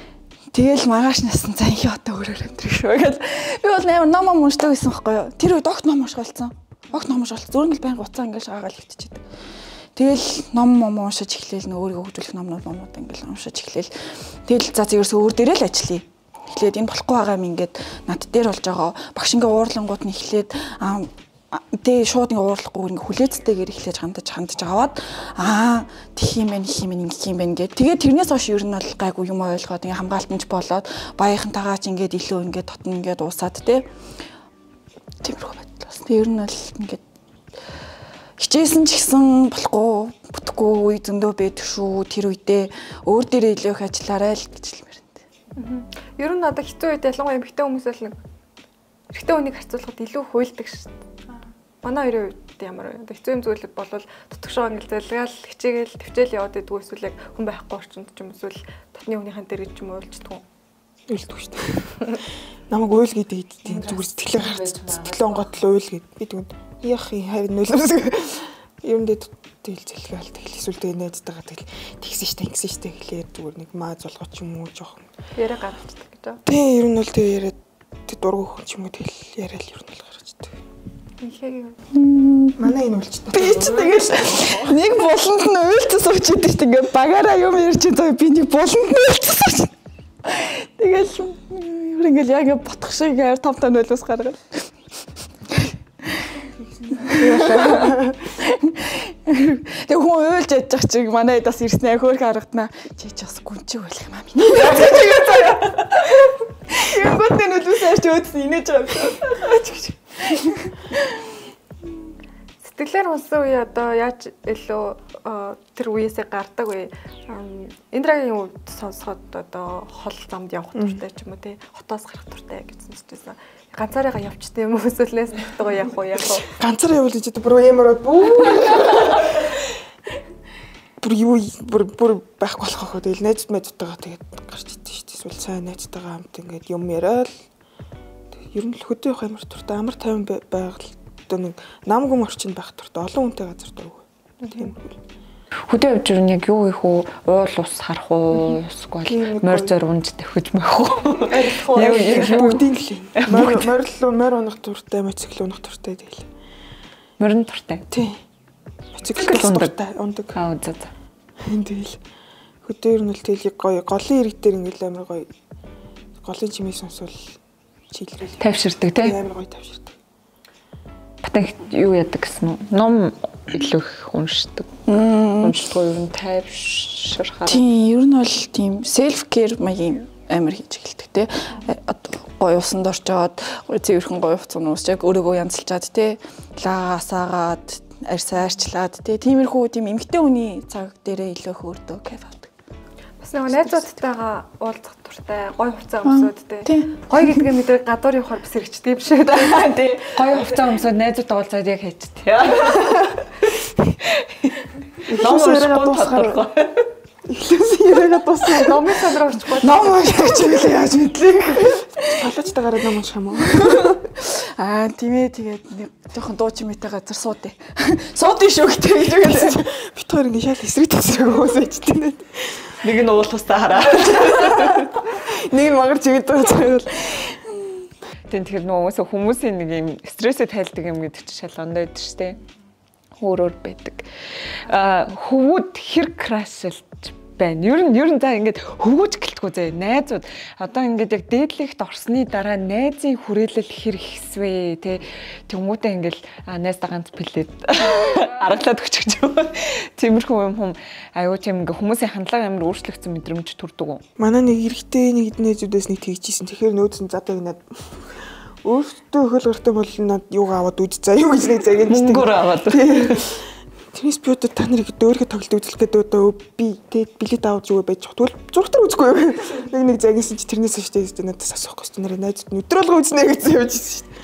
Тэгэл маргааш нассан за их одоо өөрөөр амьдрэх шүү гэл. Би бол амар ном ном уншдаг байсан байхгүй юу. Тэр үед огт ном унших болсон. Огт ном унших зүгээр л байнга уцаа ингээл шагаагаал хитчихэд. Тэгэл ном ном уншиж эхлээл нөө өөрийгөө хөгжүүлэх номнууд номнууд ингээл уншиж эхлээл. Тэгэл за зэгэрс өөр дээрээ л ажиллая. Эхлээд энэ болохгүй байгаа юм ингээд над дээр болж байгаа. Багш ингээ уурлангууд нь эхлээд аа тэ шууд ингээ уурлахгүй ингээ хүлээцтэйгээр эхлэж хандаж хандаж аваад аа тэх юм байна их юм ингээ юм байна гэд. Тэгээд тэрнээс хойш ер нь бол гайгүй юм ойлгоод ингээ хамгаалтанч болоод баяхантайгаа ч ингээ илүү ингээ тотно ингээ дуусаад тэ. Тиймэрхүү байдлаас. Тэг ер нь бол ингээ хичээсэн ч гэсэн болохгүй бүтэхгүй үе зөндөө байдаг шүү. Тэр үедээ өөр дээрээ илүү их ажиллаарай л гэж хэлмээр энэ. Ер нь одоо хэцүү үед ялангуяа эмэгтэй хүмүүс л нэг эрэгтэй хүнийг харьцуулахад илүү хуйлдаг шүү дээ. Манай хоёрын үед ямар вэ? Хэцүү юм зүйлүүд болвол тутагшаа ингээл залгаал хичээгээл төвчээл яваад идэггүй эсвэл яг хүн байхгүй орчинд ч юм эсвэл татны хүнийхэн дээр ч юм уйлждаг. Уйлдаг шүү дээ. Намайг уйл гэдэг тийм зүгээр сэтгэлээ харц сэтгэлээ онготлоо уйл гэд. Би тэгвэл яах юм хайр нөлөөс юм дээр тэгэл зэлгээл тэгэл эсвэл тэгээ найзтайгаа тэгэл тэгсэн штэ ингэсэн штэ гэхлээр зүгээр нэг маа зулгоч юм уу жоохон яриа гаргацдаг гэж байна. Тэ ер нь бол тэгээ яриад тэг дургу хүн ч юм уу тэгэл яриад ер нь бол гаргацдаг. Манай энэ үлчтэй. Би ч тэгэл нэг буланд нь уйлцсан сууч идэг чинь ингээ багаараа юм ярьж байгаа би нэг буланд нь уйлцсан сууч. Тэгэл юу ингээл яг ботох шиг аяр том том нөлөөс гаргаад. Тэг хүн уйлж ядж байгаа чиг манай эдас ирснээ хөөх харагдана. Чи ч бас гүнчиг байх юм аа минь. Яг гүнтэй нөлөөс ярьж өөдсөн инээж байгаа. Сэтгэлээр унсан үе одоо яаж илүү тэр үеэсээ гардаг вэ? Индрагийн үед сонсоход одоо хол замд явах туртай ч юм уу те хотоос гарах туртай гэсэн зүйлсэн. Ганцаараа явчтай юм уу эсвэл нэстэгтэйгоо явах уу яах вэ? Ганцаараа явуул гэж бүр ямар бүү. Бүр юу бүр бүр байхгүй болох хөө тэгэл найз мэдтэйгаа тэгээд гарч идэв шүү дээ. Эсвэл сайн найзтайгаа хамт ингээд юм яриад ер нь л хөдөө явах амар туртай амар тайван байгаль одоо нэг намгүм орчинд байх туртай олон хүнтэй газар дургүй. Тийм үү. Хөдөө явж ирэн яг юу их үү? Уул ус харах уу? Эсвэл морь зор унж тавхиж мах уу? Яг бүгдийн л. Морь морь морь унах туртай, моцикл унах туртай тэгэл. Морин туртай. Тийм. Моцикл ундаг. Ундаг. Аа за за. Тэгэл хөдөө ер нь л тэгэл гоё голын ирэг дээр ингээл амар гоё голын чимээс сонсвол чийлрэл тавьширдаг тий. Амар гоё тавьширдаг. Батан юу яадаг гэсэн үү? Ном илүү их уншдаг. Уншдаг ер нь тавьширхаар. Тийм, ер нь бол тийм self care маягийн амар хийж эхэлдэг тий. Гоё усанд орчоод, цэвэрхэн гоё хувцас уусч яг өөрийгөө янзалчаад тий. Лагаасаагаад, арьсаа арчлаад тий. Тиймэрхүү тийм эмгтэй хүний цаг дээрээ илүү их өөртөө кайф авдаг. Бас нэг найзуудтайгаа уулзах туртай, гоё хувцас өмсөд тий. Гоё гэдгээ мэдрэг гадуур явахаар бас хэрэгчтэй юм шиг байна тий. Гоё хувцас өмсөд найзуудтай уулзаад яг хайчт тий. Ном уншихгүй тодорхой. Эхлээс яриагаа дуусна. Номын сандраа уншихгүй. Ном уншдаг ч юм яаж мэдлээ. Коллежтайгаар ном унших юм уу? Аа тийм ээ тэгээд нэг жоохон дуу чимээтэй газар суудээ. Суудын шүү гэдэг гэж үгэлээ. Бит хоёр ингэ шал эсрэг тасраг уусчихтэй. Нэг нь уул тустай хараа. Нэг нь магаар чигэд байгаа. Тэн тэгэхээр нөгөө хүмүүсийн нэг юм стрессэд тайлдаг юм гэдэг чинь шал ондоо байдаг шүү дээ. Өөрөөр байдаг. Аа хөвгүүд хэр крашилж байна. Ер нь ер нь за ингээд хөвгөж гэлтгүү зэ найзууд одоо ингээд яг дээдлэгт орсны дараа найзын хүрээлэл хэр ихсвэ те тэмүүтэ ингээд найздаа ганц плед аргалаад өччих юм. Тиймэрхүү юм хүм аюу тийм ингээд хүмүүсийн хандлага амар өөрчлөгдсөн мэдрэмж төрдөг үү? Манай нэг эрэгтэй нэг найзуудаас нэг тэгжсэн. Тэгэхээр нөөдсөн задаг надад өөртөө хөл гартай бол над юугаа аваад үз заа юу гэж нэг цагийн мөнгөөр аваад. Тэрнээс би одоо та нарыг өөргөө тоглолт үзүүлэх гэдэг одоо би тэгээд билет аваад зүгөө байж тэгвэл зургатар үзгүй юу. Нэг нэг загинсан чи тэрнээс штэ надад асуухгүй штэ нарыг найзууд нь өдөр болго үзнэ гэж явж ирсэн штэ.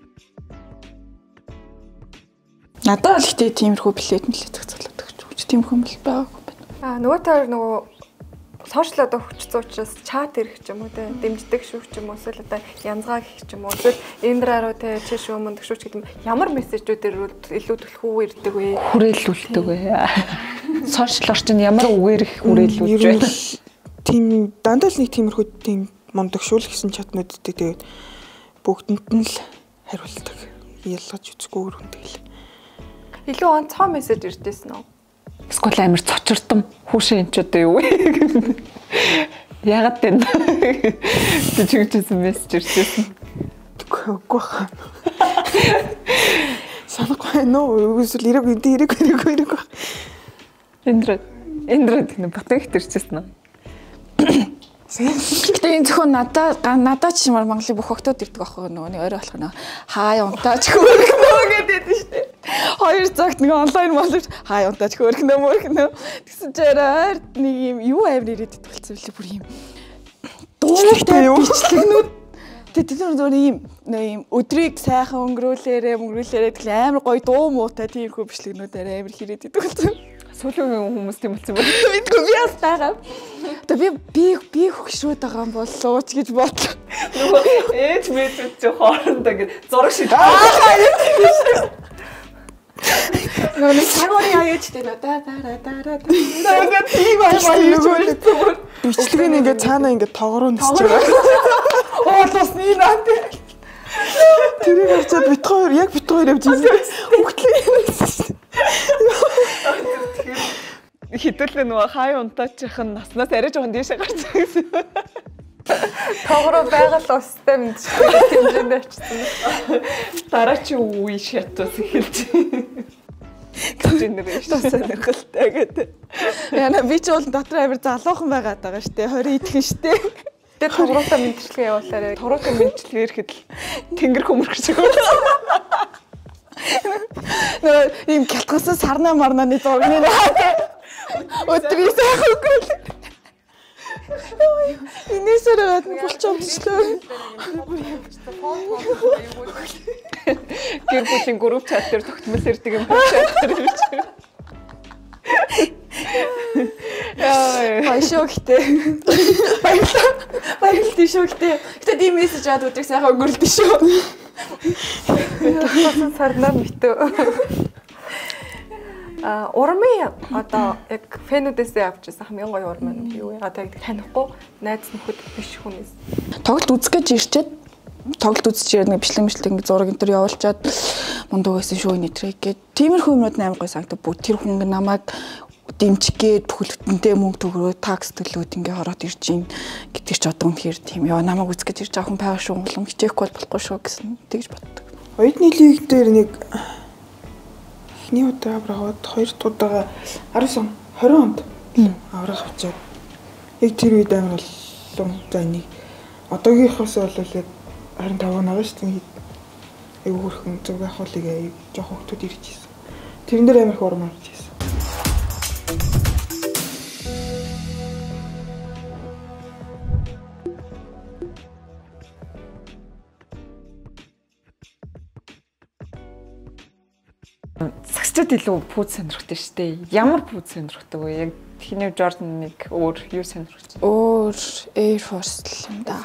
Надад л ихтэй тиймэрхүү билет мэлээ зохицуулаад өгч тиймэрхүү мэл байгаагүй байна. Аа нөгөө таар нөгөө сошиал одоо хүчтэй учраас чат ирэх ч юм уу те дэмждэг шүү ч юм уу эсвэл одоо янзгаа гэх ч юм уу эсвэл эндраа руу те чиш өмнө тгшүүч гэдэг ямар мессежүүдээр илүү төлхөө ирдэг вэ? Хүрээлүүлдэг вэ? Сошиал орчинд ямар үгээр их хүрээлүүлж байна? тийм дандаа л нэг тиймэрхүү тийм мондогшуул гэсэн чаднуудтай тэгээд бүгдэнд нь л хариулдаг. Ялгаж үзэхгүй өргөнтэй л. Илүү онцгой мессеж ирдээсэн үү? Эсвэл амар цочирдсан хүүшин энэ ч одоо юу вэ? Ягаад вэ? Тэжигчсэн мессеж ирсэн. Үгүй хаа. Санахгүй нөө эсвэл ирэг ирэг ирэг ирэг. Эндрэд эндрэд гэнэ батгах төрчихсэн нь. Гэтэ энэ зөвхөн надад надад ч ямар Монголын бүх охтууд ирдэг байхгүй нөгөө нэг орой болох нөө хаа унтаач хөөрхнөө гэдэг шүү дээ. Хоёр цагт нэг онлайн боловч хаа унтаач хөөрхнөө мөрхнөө гэсэн чинь ард нэг юм юу амир ирээд идэлцсэн билээ бүр юм. Дуутай бичлэгнүүд тэд тэр зөв ийм ийм өдрийг сайхан өнгөрүүлээрээ мөнгөрүүлээрээ тэгэл амар гоё дуу муутай тиймэрхүү бичлэгнүүд амар хэрээд идэлцсэн. Сүүлийн хүмүүс тийм болсон байна. Мэдгүй би бас байгаа. Тэгээ би би би хөгшрөөд байгаа юм бол сууч гэж бодлоо. Нөгөө ээж мэдвч чи хоорондоо ингэ зураг шид. Нөгөө нэг цагааны аяачтай нөө да да да да. Тэгээ тийм аа бичлэг нь ингээд цаанаа ингээд тоогроо нисэж байгаа. Оо тусны наад. Тэрийг харцаад бит хоёр яг бит хоёр явж ирсэн. Өгтлээ. Хитүүлээ нөгөө хай унтаачихын наснаас арай жоохон дээшээ гарч байгаа гэсэн. Тоогроо байгаль устай мэдчихсэн хэмжээнд очсон. Дараа чи үе шатус эхэлж. Гэнэ шүү сонирхолтой гэдэг. Яна би ч бол дотор амир залуухан байгаад байгаа штэ тwenty идэхэн штэ. Тэгээ тоогроотой мэдчлэгээ явуулаарай. Тоогроотой мэдчлэгээ ирэхэд л тэнгэр хөмөрч шиг. Нөө ийм гялтгасан сарнаа марнааны зургийг өдрийн сайхан өнгөрүүл. Инээсээр гадна булчаамчлаа. Гэр бүлийн групп чат дээр тогтмол ирдэг юм чат дээр биш. Яа, шоктэй. Баярлалаа. Баярлалаа шоктэй. Гэтэ тийм мессеж аваад өдрийг сайхан өнгөрүүлдэ шүү. Гялтгасан сарнаа мэтөө. А урмын одоо яг фэнүүдээсээ авчихсан хамгийн гоё урм нь юу яагаад яг танихгүй найз нөхөд биш хүнээс тоглолт үзэх гэж ирчээд тоглолт үзэж ирээд нэг бичлэг бичлэг ингэ зураг энэ төр явуулчаад мундаг байсан шүү нэтрэг гээд тиймэрхүү юмнууд амар гоё санагдав. Бүгд тэр хүн намайг дэмжигээд бүхэлдэнтэй мөнгө төгрөө такс төлөөд ингээ ороод ирж гин гэдэг ч одоо үнэхээр тийм яа намайг үзэх гэж ирж байгаа хүн байгаа шүү болон хичээхгүй болохгүй шүү гэсэн тэгж боддог. Оюутны лиг дээр нэг эхний удаа аврагад хоёр дахь удаага аравсан twenty онд авраг авчаад яг тэр үед амар боллоо. За энийг одоогийнхоос бол яг twenty-five наваа шүү дээ. Айгу хөрхөн зүг ахуулыг аяг жоох хөвгтүүд ирж ирсэн. Тэрэн дээр амар хурам авч ирсэн. Сагчд илүү пүүз сонирхдаг шүү дээ. Ямар пүүз сонирхдаг вэ? Яг Хинэв Jordan нэг өөр юу сонирхдаг? Өөр Air Force юм да.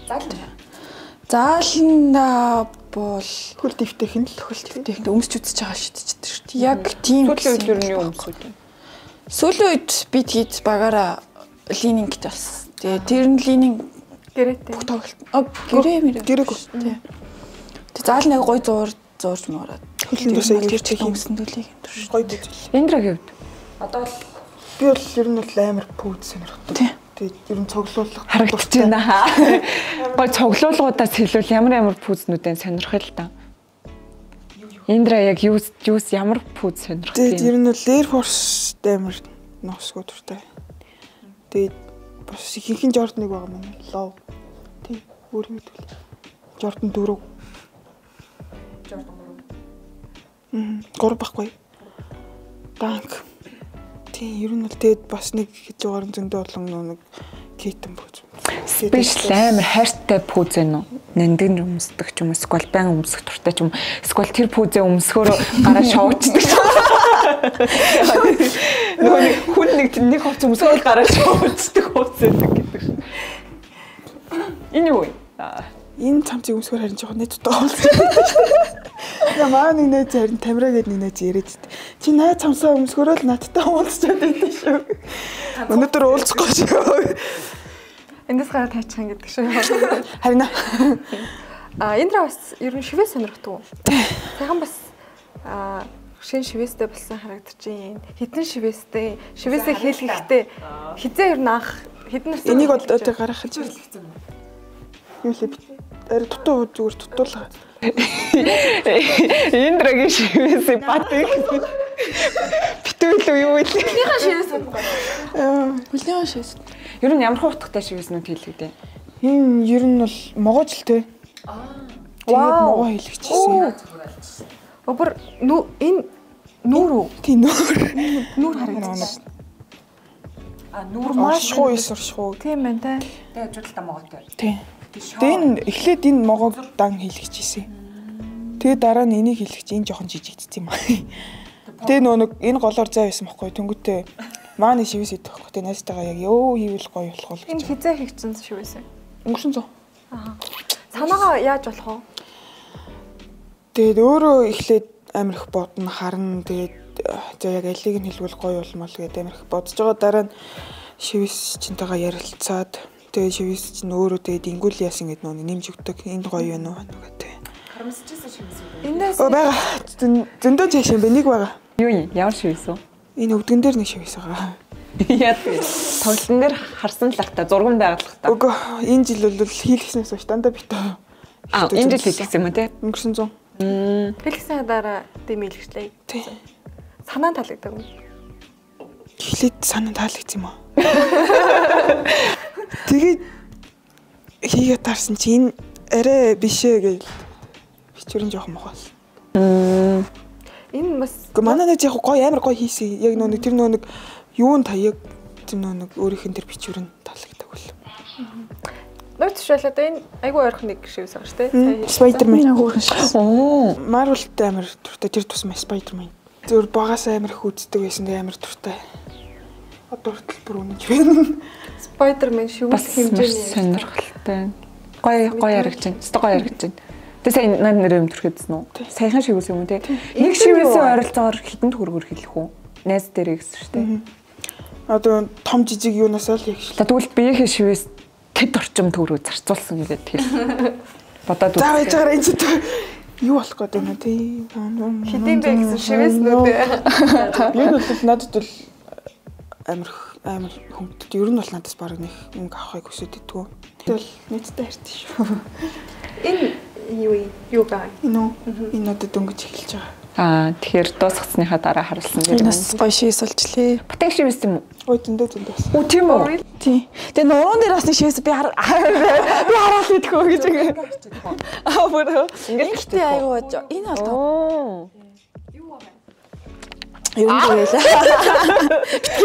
Заална бол хөл дэвтэйхэн л хөл дэвтэйхэн өмсч үзэж байгаа шидчихдэг шүү дээ. Яг тийм сүүлийн үед юу өмсөж байна? Сүүлийн үед би тийж багаараа лининг гэж болсон. Тэгээ тэр нь лининг гэрээтэй. бүх тоглолт гэрээ мэрээ гэрээгүй. Тэг. Тэг заалнаа гой зур зурж муураад хөлн дусаа илэрч өмсөн төлөйг юм дурш. гоё дэж. Эндрагийн хувьд одоо л Би бол ер нь бол амар пүүз сонирхдаг. Тэгээд ер нь цуглуулах харагдаж байна. Гой цуглуулгуудаас хэлвэл ямар ямар пүүзнүүдэн сонирхол л та. Эндра яг юу юу ямар пүүз сонирхдаг юм? Тэгээд ер нь бол Air Force амар носгоо дуртай. Тэгээд бас ихэнх Jordan-ыг байгаа маань лов. Тий, өөр юм хэлвэл Jordan four. Jordan four. Мм, гур баггүй. Данк. Тий, ер нь л тэгээд бас нэг хийж байгаа зөндөө болон нэг кейтэн пүүз. Спешл амар хайртай пүүз ээ нөө. Нандин өмсдөг ч юм уу, эсвэл баян өмсөх туртай ч юм уу. Эсвэл тэр пүүзээ өмсгөөрөө гараа шоучдаг. Нөгөө нэг хүн нэг тэрний хувц өмсгөөр гараа шоучдаг пүүзээдэг гэдэг шин. Энэ юу вэ? Энэ цамцыг өмсгөр харин жоохон нэг дутаа болсон. Ямаа нэг нэ зарим тамираа гэдэг нэг нэ яриад. Чи найз хамсаа өмсгөрөө л надтай уулзчаад байдаг шүү. Өнөөдөр уулзахгүй шүү. Эндээс гараад тайчих юм гэдэг шүү. Харин А энэ бас ер нь шивээс сонирхдаг уу? Сайхан бас а шин шивээстэй болсон харагдчихээн. Хитэн шивээстэй, шивээсээ хийлгэхдээ хизээ ер нь анх хитэн нас энийг одоо гаргах гэж байна. Юу л ари дутуу зүгээр дутуулаа. Энэ драгийн шивээс батыг битүүл юу вэ? Эхнийхээ шивээс Аа, хүлээн шивээс. Ер нь ямар хутгатай шивээснүүд хийлгдэ? Энэ ер нь бол могоожлтэй. Аа. Тэгээд могоо хийлгэчихсэн. Өөр нүү энэ нүүр үү? Тийм нүүр. Нүүр харагдсан. А нүүр маш хуу исуршгүй. Тийм байна те. Тэгээ ажилтаа могоотой. Тийм. Тэгээд энэ эхлээд энэ могоог дан хийлгэчихсэн. Тэгээд дараа нь энийг хийлгэж энэ жоохон жижигдсэн юм аа. Тэгээд нөө нэг энэ голоор зай байсан байхгүй тэнгүүтээ мааны шивээс идэх байхгүй. Тэгээд найзтайгаа яг ёо хийвэл гоё болох бол. Энэ хизээ хийгдсэн шивээс. Өнгөрсөн зөө. Аа. Санаагаа яаж болох вэ? Тэгээд өөрөө эхлээд амар их бодно харна. Тэгээд за яг алийг нь хэлбэл гоё болмол гэдэг амар их бодож байгаа дараа нь шивээс чинтэйгээ ярилцаад тэгээд шивээс чинь өөрөө тэгээд ингүүл яасан гэдэг нөө нэмж өгдөг. Энд гоё байна уу гэдэг. Харамсчихсан шивээс үү? Эндээс Оо байгаа. Зөндөө цааш юм бэ нэг байгаа. Юу юм? Ямар шивээс үү? Энэ өвдгөн дээр нэг шивээс байгаа. Яа тэгээ. Тоглолтын дээр харсан л ахта зурган байгалах та. Үгүй энэ жил бол хийлгэснээс хойш дандаа битээ. Аа энэ жил хийлгэсэн юм те. Өнгөрсөн зам. Хэлсэн дараа дэмэлгчлээ. Тий. Санаа таалагддаг юм. Эхлээд санаа таалагдсан юм аа. Тэгээд хийгээ таарсан чи энэ арай бишээ гэж бичвэрэн жоохон мохоос. Энэ бас Гэхдээ манай нэг яг гоё амар гоё хийсэн. Яг нөө нэг тэр нөө нэг юун таяг тэр нөө нэг өөрийнх нь тэр бичвэрэн таалагддаг бол. нууц шал одоо энэ айгүй ойрхон нэг шивээс байгаа шүү дээ. Spider-Man. Оо. Marvel-тэй амар туртай тэр тусмаа Spider-Man. Зөв багаас амар их үздэг байсан дээ амар туртай. Одоо хүртэл бүр үнэж байна. Spider-Man шивүүл Бас хэмжээний сонирхолтой. Гоё гоё харагдаж байна. Өстой гоё харагдаж байна. Тэгээ сайн над нэр юм төрхөдсөн үү? Саяхан шивээс юм те. Нэг шивээс ойролцоогоор хитэн төгрөгөөр хэлэх үү? Найз дээрээ гэсэн шүү дээ. Одоо том жижиг юунаас л яг шил. Тэгвэл биеийнхээ шивээс тэд орчим төгрөг зарцуулсан гэдэг хэл. Бодоод За байж байгаа энэ ч юу болох гээд байна тий. хэдийн бэ гэсэн шивээс нүд. Яг бол надад бол амар амар хөнгөд. Ер нь бол надаас баг нэг мөнгө авахыг хүсэж идэггүй. Тэгэл нийтдээ харт шүү. Энэ юу юу гай? Энэ үү? Энэ надад дөнгөж эхэлж байгаа. Аа тэгэхээр дуусгацсныхаа дараа харуулсан гэдэг юм. Нас гоё шивээс олчлээ. Батин шивээс юм уу? Ой зөндөө зөндөө. Үу тийм үү? Тий. Тэгээ нуруунд дээр бас нэг шивээс би хар би хараад идэх үү гэж ингэ. Аа бүр Ингээд ихтэй айгуу. Энэ бол оо. юм дээл.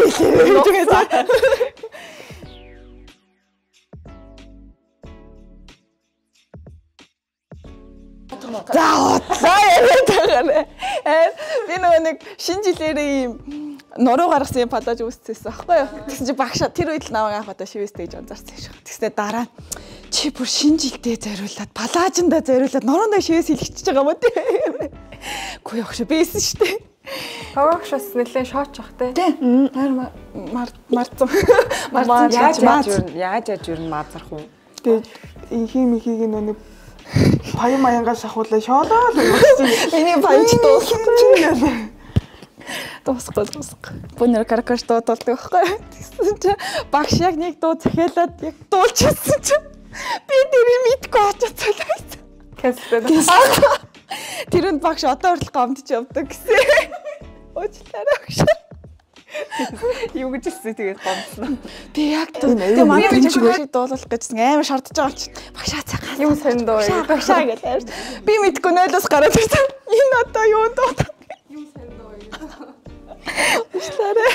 За за яриад байгаа. Би нөгөө нэг шинэ жилээр ийм нуруу гаргасан юм падаж үүсчихсэн аахгүй юу. Тэгсэн чи багшаа тэр үед л намайг анх удаа шивэстэй гэж анзаарсан юм шиг. Тэгснэ дараа чи бүр шинэ жилдээ зориулаад палажинда зориулаад нуруундаа шивэс хэлчихэж байгаа юм уу те. Гүй яах шүү бийсэн шүү дээ. Тавагш бас нэлээд шооч ах те. Тий. Мар мар марцсан. Марцсан яаж яаж юу яаж яаж юу маазрах уу? Тэгээд ихийг михийг нэг паян маянгаа шахуулаа шоолоо л өгсөн. Миний паяч дуусахгүй. Дуусахгүй дуусахгүй. Бүүнээр каркаш дуудалдаг байхгүй. Тэгсэн чи багш яг нэг дуу захиалаад яг дуулчихсан чи би тэрийг мэдгүй очицсан. Кэстэй. Тэрэнд багш одоо хүртэл гомдож явдаг гэсэн. Уучлаарай багш. Юу гэж хэлсэн тэгээд гомдсон. Би яг тэгээ манай тэмчиг дуулах гэжсэн амар шаардж байгаа ч багшаа цагаан. Юу сэн дөө. Багшаа гэдэг. Би мэдгүй нойлоос гараад ирсэн. Энэ одоо юу дуудах? Юу сэн дөө. Уучлаарай.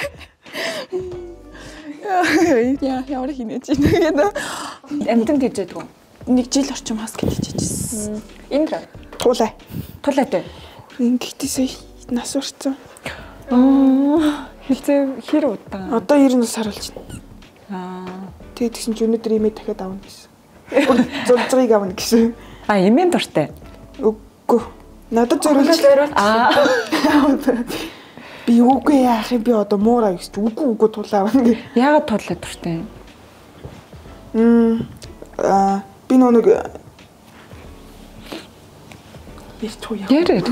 Яа, ямар хийнэж байна гэдэг. Амтан тийжээд үү? Нэг жил орчим хас гэж хийжсэн. Энэ Туулаа. тулаатай. Ингэхдээ нас урцсан. Аа хилцээ хэр удаан? Одоо ер нь сар болж байна. Аа Тэгээд тэгсэн чи өнөөдөр имээ дахиад авна гэсэн. Зурцгийг авна гэсэн. а эмээн дуртай. Үгүй. Надад зориулж Аа. Би үгүй яах юм би одоо муураа гэж үгүй үгүй тулаа гэнэ. Яагаад тулаад дуртай? Мм а би нэг Ярь туу яа. Ярь.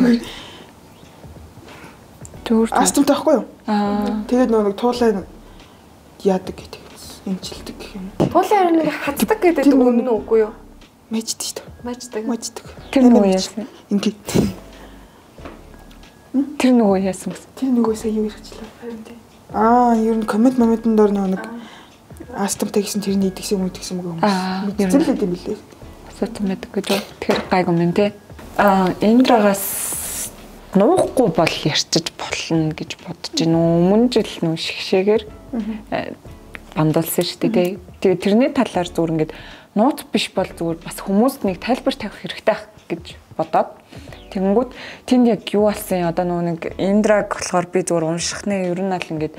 Түр. Астам таахгүй юу? Аа. Тэгээд нэг туулаа яадаг гэдэг. Имчилдэг гэх юм. Туулаа нэг хацдаг гэдэг үг нь үгүй юу? Мэждэг шүү дээ. Мэждэг. Мэждэг. Тэр нөгөө яасан? Ингээд. Тэр нөгөө яасан гэсэн. Тэр нөгөө сая юу ярьчлаа. Харин тий. Аа, ер нь коммент моментын дор нэг астамтай гэсэн тэрний идэгсэн юм идэгсэн мөг юм. Мэдэрл хэдэм билээ. Асуусан байдаг гэж байна. Тэгэхээр гайгүй юм те. Аа, эндрагаас нуухгүй бол ярьчиж болно гэж бодож байна. Өмнө жил нөө шигшээгээр бандуулсан шүү дээ те. Тэгээ тэрний талаар зүгээр ингээд нууц биш бол зүгээр бас хүмүүст нэг тайлбар тавих хэрэгтэй ах гэж бодоод тэгэнгүүт тэнд яг юу болсон одоо нөгөө нэг эндраг болохоор би зүгээр унших нэ ер нь аль ингээд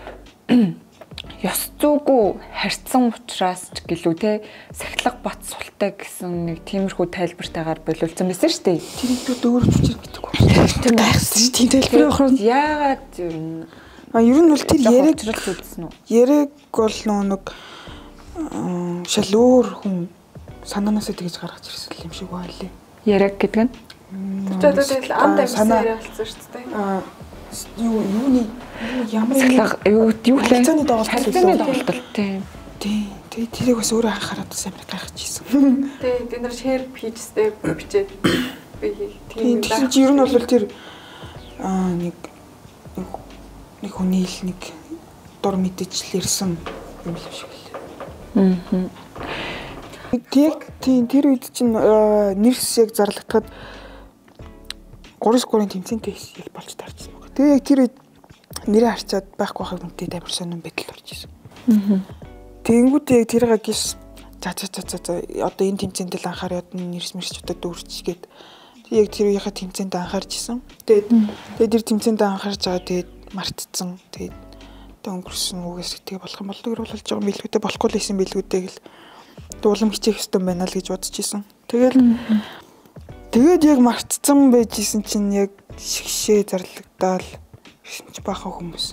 ёс зүйгүй харьцсан учраас ч гэлүү те сахилга бат султай гэсэн нэг тиймэрхүү тайлбартайгаар боловлцсон байсан шүү дээ. Тэр их өөрөө хүчээр гэдэг үү. Тэр гайхсан шүү тийм тайлбар авах нь. Яагаад ер нь а ер нь бол тэр яриг үзсэн үү? Яриг бол нэг шал өөр хүн санаанаасаа тэгж гаргаж ирсэн юм шиг байлээ. Яриг гэдэг нь тэр одоо тэгэл амд амьсаар болсон шүү дээ. Аа юу юуны ямар сахилга юу юу лээ? Харилцааны доголдол харилцааны доголдол тийм. Тий. Тэгээ тэрийг бас өөрөө анхаараад бас амар гайхаж ирсэн. Тий, бид нар шеэр хийжтэй бичээд би тийм тийм чи ер нь бол тэр аа нэг нэг хүний л нэг дур мэдээч л ирсэн юм л шиг байлээ. Аа. Тэг тийм тэр үед чинь нэрс яг зарлагдахад гурван скорын тэмцээнтэй хэл болж таарчихсан байна. Тэгээ яг тэр үед нэрээ харчаад байхгүй байхыг үнтэй амар сонирн байдал орж ирсэн. Аа. Тэнгүүд яг тэрийг гис за за за за одоо энэ тэмцээнд л анхаарал нэрс мэрч удаа дүүрчгээд яг тэр үеийнхээ тэмцээнд анхаарч исэн. Тэгээд тэгээд тэр тэмцээнд анхаарч байгаа тэгээд мартцсан. Тэгээд өнгөрсөн үгээс тэгээ болох юм болдог болж байгаа юм билгүүтэй болохгүй л исэн билгүүтэй гэл дуулам хичээх ёстой байна л гэж бодож исэн. Тэгэл тэгээд яг мартцсан байж исэн чинь яг шигшээ зарлагдаад ирсэн ч бахан хүмүүс.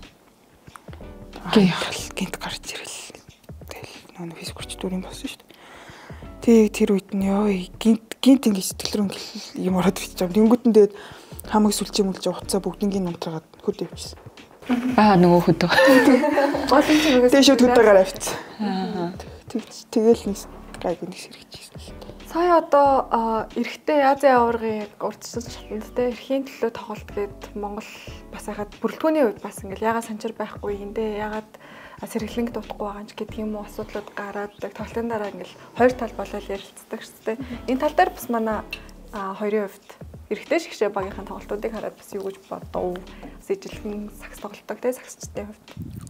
Гэл гинт гарч ирэл. Тэгэл нөгөө физикч дүр юм болсон шүү дээ. Тэг тэр үед нь ёо гинт гинт ингэ сэтгэл рүү юм ороод бич байгаа. Тэнгүүтэн тэгээд хамаг сүлжээ мүлжээ хуцаа бүгднийг нумтраад хөдөө явчихсан. Аа нөгөө хөдөө. Гол юм чинь тэгээд шууд хөдөөгөр авчихсан. Аа. Тэгэл нэг гайгүй нэг сэргийжсэн л дээ. Сая одоо эрэгтэй Азийн аваргын яг урдчилсан шатанд те эрхийн төлөө тоглолт гээд Монгол бас яхад бүрэлдэхүүний үед бас ингээл ягаад санчир байхгүй юм дээ ягаад сэргэлэнг дутахгүй байгаа ч гэдэг юм уу асуудлууд гараад тоглолтын дараа ингээл хоёр тал болоод ярилцдаг шүү дээ. Энэ тал дээр бас манай хоёрын хувьд эрэгтэй шигшээ багийнхаа тоглолтуудыг хараад бас юу гэж бодов? Сэжилхэн сакс тоглолтог те саксчдын хувьд.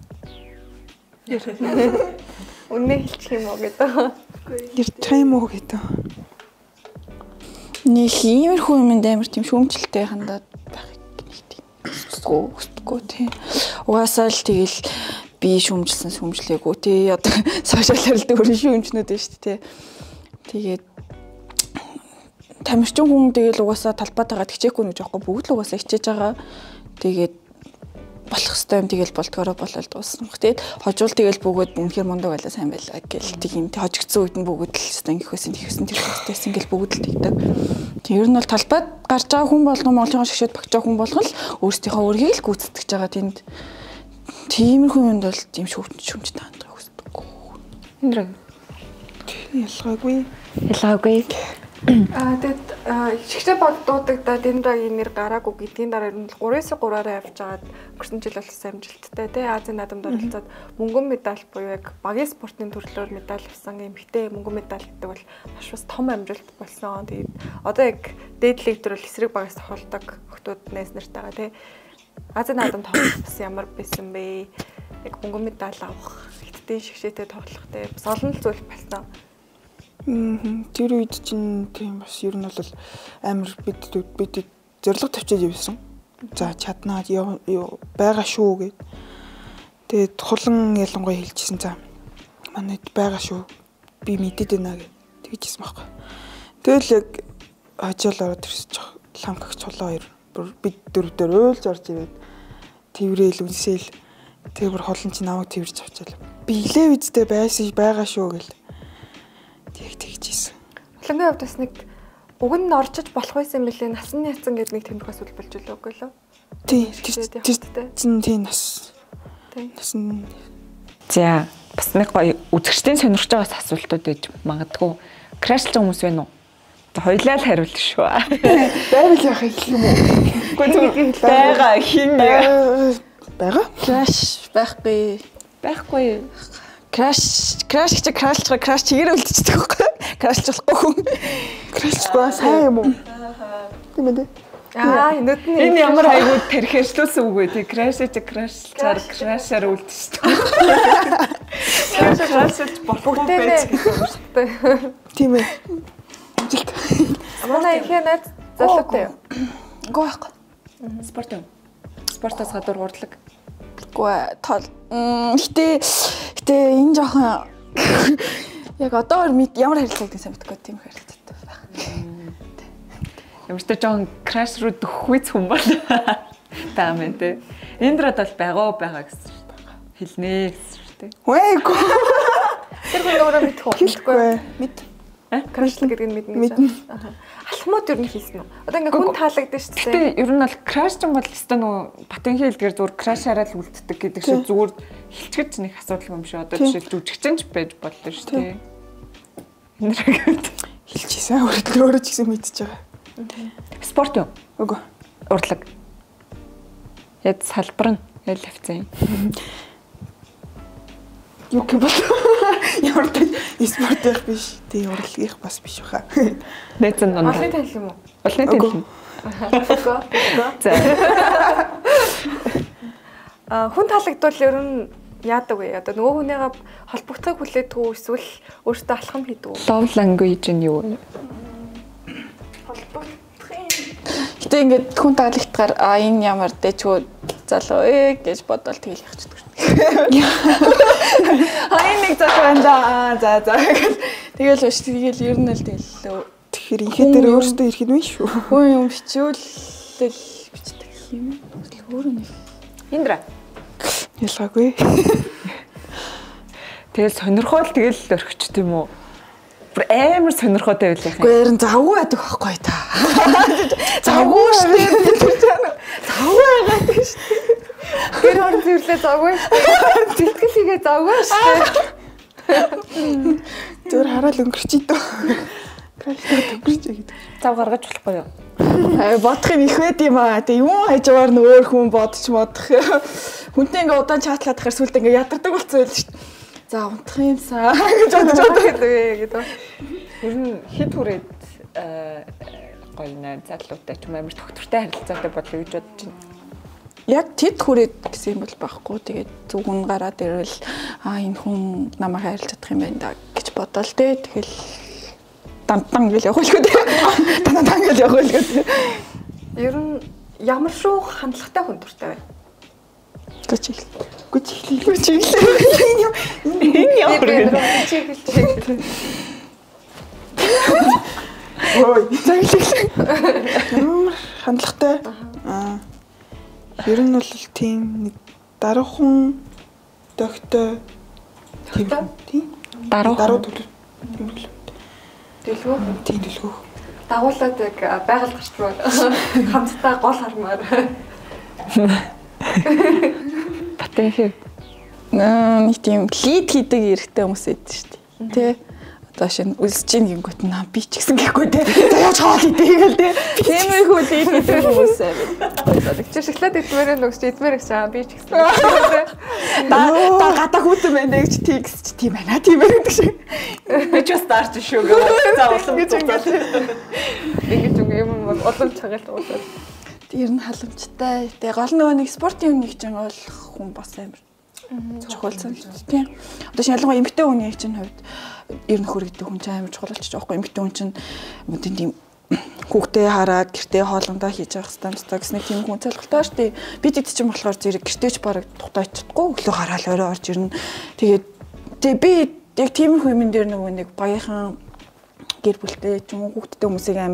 Үнэ хэлчих юм уу гэдэг. Ярьчих юм уу гэдэг. Нэг иймэрхүү юмд амар тийм шүүмжлэлтэй хандаад байх нэг тийм өсгөө өсгөө тий. Угаасаа л тэгэл би шүүмжилсэн шүүмжлээгүй тий. Одоо сошиалар л дөөр шүүмжнүүд байна шүү дээ тий. Тэгээд тамирчин хүн тэгэл угаасаа талбайтайгаа хичээхгүй нэг жоохгүй бүгд л угаасаа хичээж байгаа. Тэгээд болох хэвээр юм тэгэл болдгороо болол дууссан. Тэгээд хожуул тэгэл бөгөөд үнэхээр мундаг байлаа сайн байлаа гэл тэг юм тий хожигдсан үед нь бүгд л хэвээр ингэхсэн тэгсэн тэр хэвээрсэн гэл бүгд л тэгдэг. Тэг ер нь бол талбайд гарч байгаа хүн болгон Монголын шигшээд багч байгаа хүн болгон л өөрсдийнхөө өөрийг л гүйцэтгэж байгаа тэнд тиймэрхүү юмд бол тийм шүүмж шүүмж таандаа хүсдэггүй. Эндрэг ялгаагүй. ялгаагүй. Аа тэгэд шигшээ баг дуудагдаад Эндрагийн нэр гараагүй гэдгийн дараа нь гураас гураараа авч жагаад өнгөрсөн жил болсон амжилттай тий Азийн наадамд оролцоод мөнгөн медаль буюу яг багийн спортын төрлөөр медаль авсан эмэгтэй мөнгөн медаль гэдэг бол маш бас том амжилт болсон. Тэгээд одоо яг дээдлэг төр бол эсрэг багаас тохиолдог охтууд найз нартайгаа тий Азийн наадамд тоглох бас ямар байсан бэ? Яг мөнгөн медаль авах, хиттийн шигшээтэй тоглох тий бас олон зүйл болсон. Мм тэр үед чинь тийм бас ер нь бол амар бид бид зориг тавьчаад явсан. За чаднаа юу байгаа шүү гэд. Тэгээд хулан ялангуяа хэлчихсэн. За манайд байгаа шүү. Би мэдээд байна гэд тэгжсэн байхгүй. Тэгэл яг ажил ороод ирсэн ч ламкагч чулуу хоёр бид дөрөвдөр уйлж орж ирээд тэрэл үнсээл тэгээ бүр холон чи намайг тэрж авчаал. Би илээ үздэй байсан байгаа шүү гэл. Тэг тэгжсэн. Холонгийн хувьд бас нэг уг нь орчиж болох байсан мөлий насны яцсан гэдэг нэг тэмдэг бас үлбэлж үлээ үгүй лөө. Тий. Чин тий нас. Тий. Насны. За бас нэг гоё үзэгчдийн сонирхож байгаас асуултууд байж магадгүй крашлж байгаа хүмүүс байна уу? Хоёлаа л хариулт шүү. Байвал яах юм уу? Гэхдээ байгаа хин байгаа? Краш байхгүй. Байхгүй. Краш краш гэж крашлахаар краш чигээр үлдчихдэг байхгүй. Крашлахгүй хүн. Крашлахгүй сайн юм уу? Тийм ээ. Аа энэд нь энэ ямар хайгуу тэрхэрчлүүлсэн үг вэ? Тэг крашж крашлчаар крашаар үлдчихдэг. Крашлж болохгүй байж гэдэг юм шүү дээ. Тийм ээ. Манай ихэнх найз залуутай юу? Гоо байхгүй. Спорт юм. Спортоос гадуур гурлаг. Гоо тол. Гэтэ гэтэ энэ жоохон яг одоо ямар харилцааг сайн мэдгүй тийм харилцаатай байна. Ямар ч жоохон краш руу дөхвэц хүн бол таам ээ те. Эндрад бол байгаа байгаа гэсэн шүү дээ. Хэлнэ гэсэн шүү дээ. Вэйгөө. Тэр хүн өөрөө мэдэх үү? Хэлэхгүй. Мэд. Крашлна гэдэг нь мэднэ гэж байна. Алхмууд юу н хийсэн үү? Одоо ингээ хүн таалагдсан шүү дээ. Гэтэ ер нь бол краш ч юм бол өстой нөгөө потенциал хэлдгээр зүгээр крашаараа л үлддэг гэдэг шиг зүгээр хилчгэж нэг асуудал юм шиг одоо жишээл жүжигчин ч байж болно шүү дээ. Энэргээд хэлчихсэн өөрөө өөрөө ч гэсэн мэдчихэж байгаа. Спорт юу? Үгүй. Урлаг. Яд салбар нь ял хавцсан. Юу гэвэл ямар ч спорт их биш. Тэг урлагийнх бас биш баха. Найз нь Олны танил юм уу? Олны танил. За. А хүн таалагдвал ер нь яадаг вэ? Одоо нөгөө хүнийгээ холбогдохыг хүлээдэг үү эсвэл өөртөө алхам хийдэг үү? Love language нь юу вэ? Гэтэ ингээд хүн таалагдахаар а энэ ямар дэжгүй залуу ээ гэж бодвол тэгэл явчихдаг шүү. Хаяа нэг залуу байна да. За за. Тэгэл биш тэгэл ер нь л тэгэл. Тэгэхээр ихэ дээр өөртөө ирэх нь шүү. Хүн юм бичүүлэл бичдэг юм. Өөр нэг. Индра. Ялгаагүй. Тэгэл сонирхол тэгэл орхичт юм уу? Бүр амар сонирхолтой байл яах юм. Гэхдээ ер нь завгүй байдаг байхгүй та. Завгүй шүү дээ. Завгүй байгаад шүү дээ. Тэр орон зөвлөө завгүй шүү дээ. Зэлтгэлийгээ завгүй шүү дээ. Зөөр хараал өнгөрч идэв. Краштай өнгөрч идэв. Зав гаргаж болохгүй юу? Аа бодох юм их байд юм аа. Тэг юм хажуугаар нөөр хүн бодож модох. Хүнтэй ингээ удаан чатлаад тахаар сүлд ингээ ядардаг болцсон байл шүү дээ. За унтах юмсаа гэж бодож байгаа гэдэг. Ер нь хэд хүрээд гоё найз залуутай ч юм амар доктортай харилцаатай бодлоо гэж бодож байна. Яг тэд хүрээд гэсэн юм бол байхгүй. Тэгээд зүгүн гараад ирвэл аа энэ хүн намайг харилцах юм байна да гэж бодоол тэ. Тэгэл дандан гэл явах байлгүй тэ. Дандан гэл явах байлгүй. Ер нь ямар шүү хандлагатай хүн дуртай байна? Гүчил. Гүчил. Гүчил. Энэ ямар юм? Ой, цаглаа. Ямар хандлагатай. Аа. Ер нь бол тийм нэг даруухан догтой тийм даруу даруу төлөв. Дэлгүү. Тийм дэлгүү. Дагуулад яг байгаль гарч руу хамтдаа гол хармаар. Потенциал. Наа нэг тийм лид хийдэг эрэгтэй хүмүүс байдаг шүү дээ. Тэ? Одоо шинэ үлсэж ийн гингүүт наа би ч гэсэн гэхгүй те. За яаж хоол идэе гэл те. Тэмээгүү лид хийдэг хүмүүс аа. Тэгчээ шоколад идмээр нь өгч идмээр гэж аа би ч гэсэн. Та гадаа хүүтэн байна гэж тийгс ч тийм байна. Тийм байна гэдэг шиг. Би ч бас даарч шүү гээ. За улам гэж ингэж. Ингэж үг юм олон цагаал уулаад. Тэр нь халамжтай. Тэгээ гол нөгөө нэг спортын үнийг чинь ойлгох хүн бас амар чухалсан тийм. Одоо ялангуяа эмэгтэй хүний чинь хувьд ер нь хөргөдөг хүн чинь амар чухал болчих жоохгүй. Эмэгтэй хүн чинь мэдэн тийм хүүхдээ хараад гэртээ хоолундаа хийж явах хэрэгтэй гэсэн нэг тийм хүн цалгалтай шүү дээ. Бид эд чинь болохоор зэрэг гэртээч бараг тухтаач чадахгүй өглөө гараал орой орж ирнэ. Тэгээд тэгээ би яг тийм хүмүүс дээр нөгөө нэг баяхан гэр бүлтэй ч юм уу хүүхдтэй хүмүүсийг амар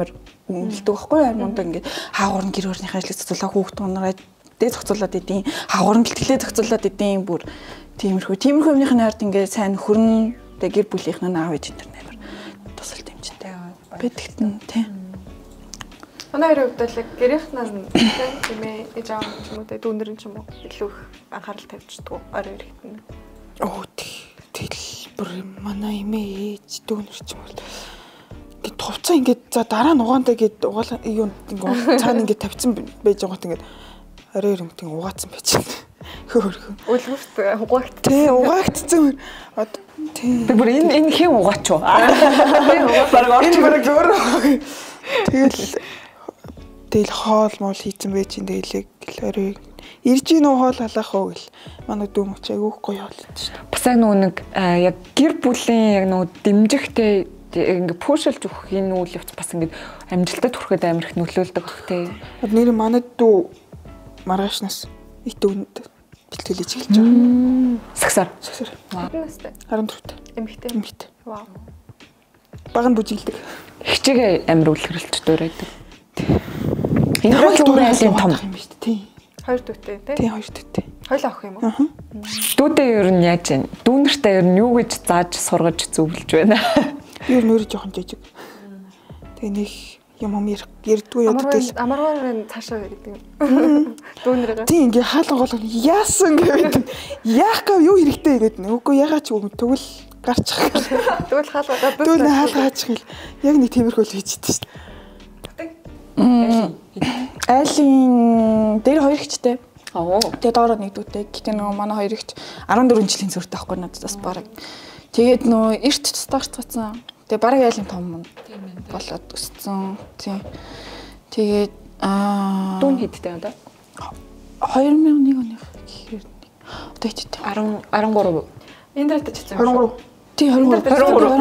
үнэлдэг байхгүй хармонда ингээд хаагур нь гэр орныхаа ажлыг зохицуулаад хүүхд тунараа дээд зохицуулаад идэв. Хаагур нь бэлтгэлээ зохицуулаад идэв бүр тиймэрхүү. Тиймэрхүү юмныхын хард ингээд сайн хөрн тэг гэр бүлийнх нь аав ээж энэ амар тусал дэмжинтэй байдагт нь тийм. Манай хоёрын хувьд л гэрийнхэн нь тийм ээ ээж аав ч юм уу тэ дүүнэр нь ч юм уу илүү их анхаарал тавьчихдаг орой ирэхэд нь. Оо тэгэл бүр манай эмээ ээж дүүнэр ч юм бол ингээд товцоо ингээд за дараа нь угаандаа гээд угаал юу ингээд цаана ингээд тавьсан байж байгаад ингээд орой ирэнгт угаацсан байж байна. Хөөхөн. Үлгэрт угаагт. Тий угаагдсан. Одоо тий. Тэг бүр энэ энэ хэн угаач уу? Бараг орч бараг зөөр. Тэгэл тэгэл хоол моол хийцэн байж энэ хэлэг орой ирж ийн үү хоол халаах уу гэл манай дүү мөч айгүйх гоё болчихсон шүү дээ. Бас яг нэг яг гэр бүлийн яг нэг дэмжихтэй ингээ пушилж өгөх энэ үйл явц бас ингээ амжилтад хүрэхэд амар их нөлөөлдөг бах тий. Нэр манай дүү маргаашнаас ит өнд бэлтгэлж эхэлж байгаа. Сагсаар. Сагсаар. Хэдэн настай? харин дөрөвтэй. Эмэгтэй. Эмэгтэй. Вау. Баг нь бүжиглдэг. Хичээгээ амар үлгэрэлт дуурайдаг. Энэ бол өөрөө айлын том юм шүү дээ. Тий. Хоёр дүүтэй тий? Тий, хоёр дүүтэй. Хоёлаа авах юм уу? Аа. Дүүдээ ер нь яаж вэ? Дүүнэртээ ер нь юу гэж зааж сургаж зөвлөж байна? Би ер нь өөрөө жоохон жижиг. Тэгээ нэг юм юм ярдгүй яддаг. Амаргаараа цаашаа гэдэг. Дүүнэрээ. Тий, ингээ хаалга гол яасан гэдэг. Яах гэв юу хэрэгтэй гэдэг. Үгүй ягаа ч үгүй тэгвэл гарчих. Тэгвэл хаалгаа гадуур. Тэгвэл хаалгаачих хэл. Яг нэг тиймэрхүү л хийж идэж шүү дээ. Айлын дээр хоёр ихчтэй. Оо. Тэгээ доороо нэг дүүтэй. Гэтэ нөгөө манай хоёр ихч арван дөрвөн жилийн зөртэй байхгүй надад бас бараг. Тэгээд нөгөө эрт стартцсан. Тэгээ бараг айлын том болоод өссөн. Тийм. Тэгээд аа Дүүн хэдтэй одоо? хоёр мянган нэг оны гэхээр одоо хэдтэй? десять десять три. Энэ дэртэ ч гэсэн. двадцать три. Тий двадцать три. двадцать три.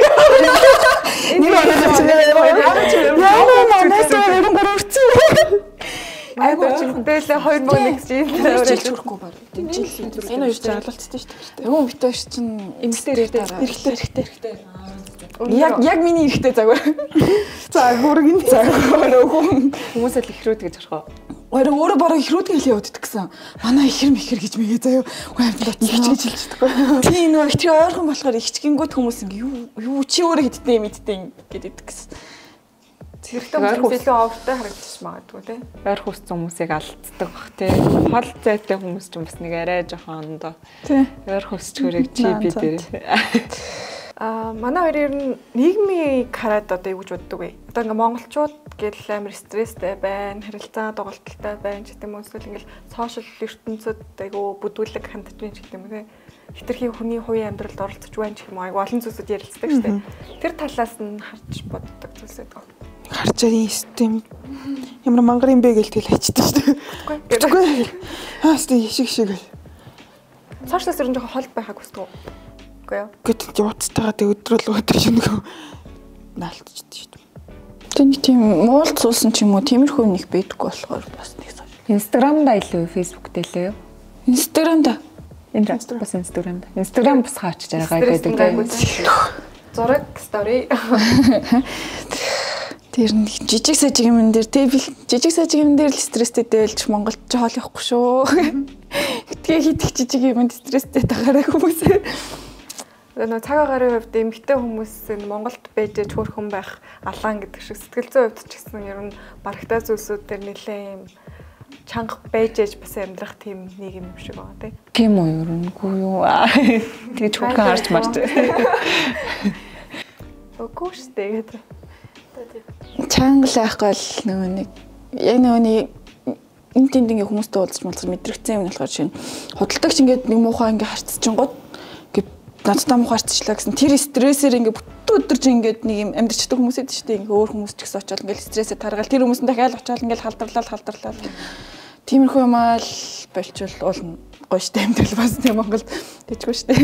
Нэг оноо ч яа. Яа наа үрцэн. Айгуу чихдэл хоёр мөн нэг чинь жил хүрэхгүй баг. Жил энэ хоёр жаглалцсан шүү дээ. Өвөн битээш чинь эмэгтэй эрэгтэй эрэгтэй. Яг яг миний эрэгтэй загвар. За хүргэн. За хүн Хүмүүсээ л ихрүүд гэж орхоо. Өөрөө өөрөө бараг ихрүүдгэн л яваад идэгсэн. Манай ихэр мэхэр гэж мэгээ заяа. Үгүй амтлаад ихчгэж хэлж чадахгүй. Тийм нөө ихчиг ойрхон болохоор ихчгингүүд хүмүүс ингээ юу юу чи өөрөө хидтэй мэдтэй гэдэг идэгсэн. Зэрэгтэй хүмүүс илүү овртой харагдчих магадгүй тий. Ойр хүссэн хүмүүсийг алддаг бах тий. Хол зайтай хүмүүс ч бас нэг арай жоохон доо. Тий. Ойр хүсч хөрөг чи би дээр. Аа манай хоёр ер нь нийгмийг хараад одоо юу гэж боддог вэ? Одоо ингээ монголчууд гэл амар стресстэй байна, харилцаа дугалталтай байна ч гэдэм үү эсвэл ингээл сошиал ертөнцид айгу бүдүүлэг хандж байна ч гэдэм үү те. Хитрхи хүний хувийн амьдралд оролцож байна ч юм уу айгу олон зүйлсүүд ярилцдаг шүү дээ. Тэр талаас нь харж боддог зүйлс байдаг. Харж байгаа систем ямар мангар юм бэ гэж тэгэл хайчдаг шүү дээ. Үгүй. Аа сте шиг шиг. Сошиалс ер нь жоохон хол байхаг хүсдэг. Үгүй юу? Гэт явцтайгаа тэг өдрөл өдөр шинэ наалтчихдээ шүү дээ. Тэг нэг тийм муулт суулсан ч юм уу тиймэрхүү нэг байдаггүй болохоор бас нэг сошиал. Инстаграмд илүү фейсбુક дэлээ юу? Инстаграмда. Энэ бас инстаграмд. Инстаграм бас хаач байгаа гэдэг. Зураг стори. Тэр нэг жижиг сажиг юм дээр тэг жижиг сажиг юм дээр л стресстэй дээлж Монголд ч хоол явахгүй шүү. Тэгээ хитэх жижиг юмд стресстэй тагаараа хүмүүс. Нөгөө цаг агарын хувьд эмэгтэй хүмүүс энэ Монголд байж хөөрхөн байх алаан гэдэг шиг сэтгэл зүйн хувьд ч гэсэн ер нь барагтай зүйлсүүд дээр нэлээд юм чанга байж ээж бас амьдрах тийм нийгэм юм шиг байгаа тийм. Тийм үү ер нь үгүй юу. Тэгж хөөрхөн харж марч. Үгүй шүү дээ гэдэг. Чангалаахгүй л нөгөө нэг яг нөгөө нэг энэ тэнд ингээ хүмүүстэй уулзч малцсан мэдрэгцэн юм болохоор шинэ худалдагч ингээд нэг муухай ингээ харцчихгод ингээ надтай муухай харцчлаа гэсэн тэр стрессээр ингээ бүтэн өдөрж ингээд нэг юм амьдчдаг хүмүүс эд шүү дээ ингээ өөр хүмүүс ч гэсэн очиод ингээ стрессээ таргаал тэр хүмүүс нь дахиад очиод ингээ халдарлал халдарлал тиймэрхүү юм аа л болчвол уулна гоё штэ амьдрал бас тийм Монголд тэжгүй штэ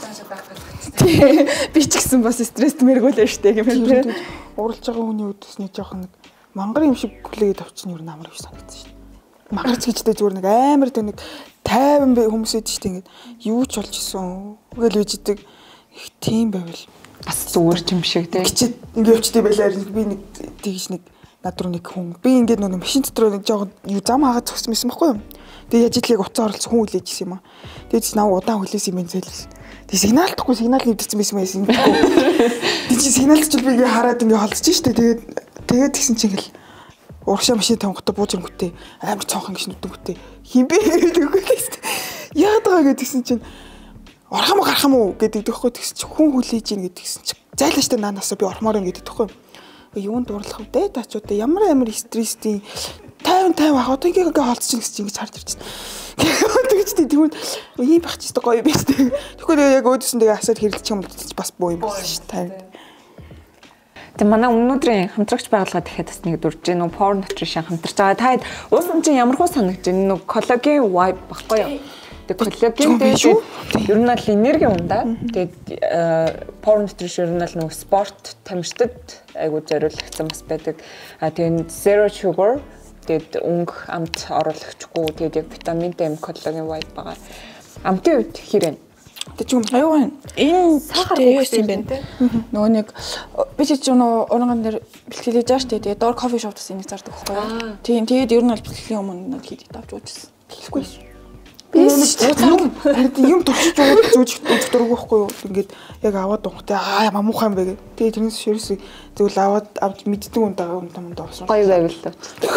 би ч гэсэн бас стресст мэргүүлээ штэ гэмээр Уралж байгаа хүний үдээс нэг жоохон нэг мангар юм шиг хүлээгээд авчихна юу намар биш санагдсан шүү дээ. Магарч гэжтэй зүгээр нэг амар тэ нэг тайван хүмүүс эд шүү дээ ингээд юу ч болж исэн гэл үжидэг их тийм байвал бас зүгээр юм шиг тий. Гिचэд ингээд өвчтэй байлаа би нэг тэгж нэг над руу нэг хүн би ингээд нөгөө машин дотор нэг жоохон юу зам хаагаад зогссон байсан байхгүй юу. Тэгээ яж итлэг уцаа оролцсон хүн хүлээж исэн юм аа. Тэгээд наа удаан хүлээсэн юм байна зэлсэн. Тэгээ сигналдахгүй сигнал нэвдсэн байсан байсан. Би чи сигналч би ингээ хараад ингээ холдож штэ. Тэгээд тэгээд тэгсэн чинь ингээл урагшаа машин тавгатаа бууж ирэнгүүтээ амар цонхон гэж нүдэнгүүтээ хинбэ гэдэг үгээс яагаад байгаа гэдгсэн чинь орох юм уу гарах юм уу гэдэг тэгэхгүй тэгсэн чинь хүн хүлээж ийн гэдгсэн чинь зайлаа штэ наанасаа би ормоор юм гэдэг тэгэхгүй юунд дурлах вэ дэ тачуудаа ямар амар стресстэй тайван тайван ах одоо ингээ ингээ холдож чинь гэж ингэж харж ирчихсэн. Тэгэж тэгвэл ийм байх ч гэсэн гоё биш тэг. Тэгэхгүй яг өөдөөс нь тэгээ асаад хэрэлчих юм бас боо юм байна шүү дээ. Тэг манай өнөөдрийн хамтрагч байгууллага дахиад бас нэг дурж гэнэ нөө porn nutrition хамтарч байгаа. Та хэд уусан чинь ямар хөө санагдаж байна нөө коллаген vibe баггүй юу? Тэг коллаген дээр ер нь л энерги ундаа. Тэгээд porn nutrition ер нь л нөө спорт тамирчдад айгуу зориулагдсан бас байдаг. А тэгээд zero sugar тэгээд өнгө амт оруулагчгүй тэгээд яг витаминтай юм коллаген vibe байгаа. Амтын үед хэрэг Тэг чим аюу байна. Энэ сахар үгсэн юм байна. Нөгөө нэг би ч ч нөгөө уранган дээр бэлтгэлээж байгаа штэ. Тэгээ доор кофе шоп тас энийг зардаг байхгүй юу? Тийм тэгээд ер нь бол бэлтгэлийн өмнө нэг хийдэг давж уужсэн. Тэглэхгүй шүү. Би юм туршиж ууж зүүж дурггүй байхгүй юу? Ингээд яг аваад уухтай аа ямар муухай юм бэ гэ. Тэгээд тэрнээс ширээс зөвл аваад авч мэддэг унтаа унтаа унтаа болсон. Гоё байвал л.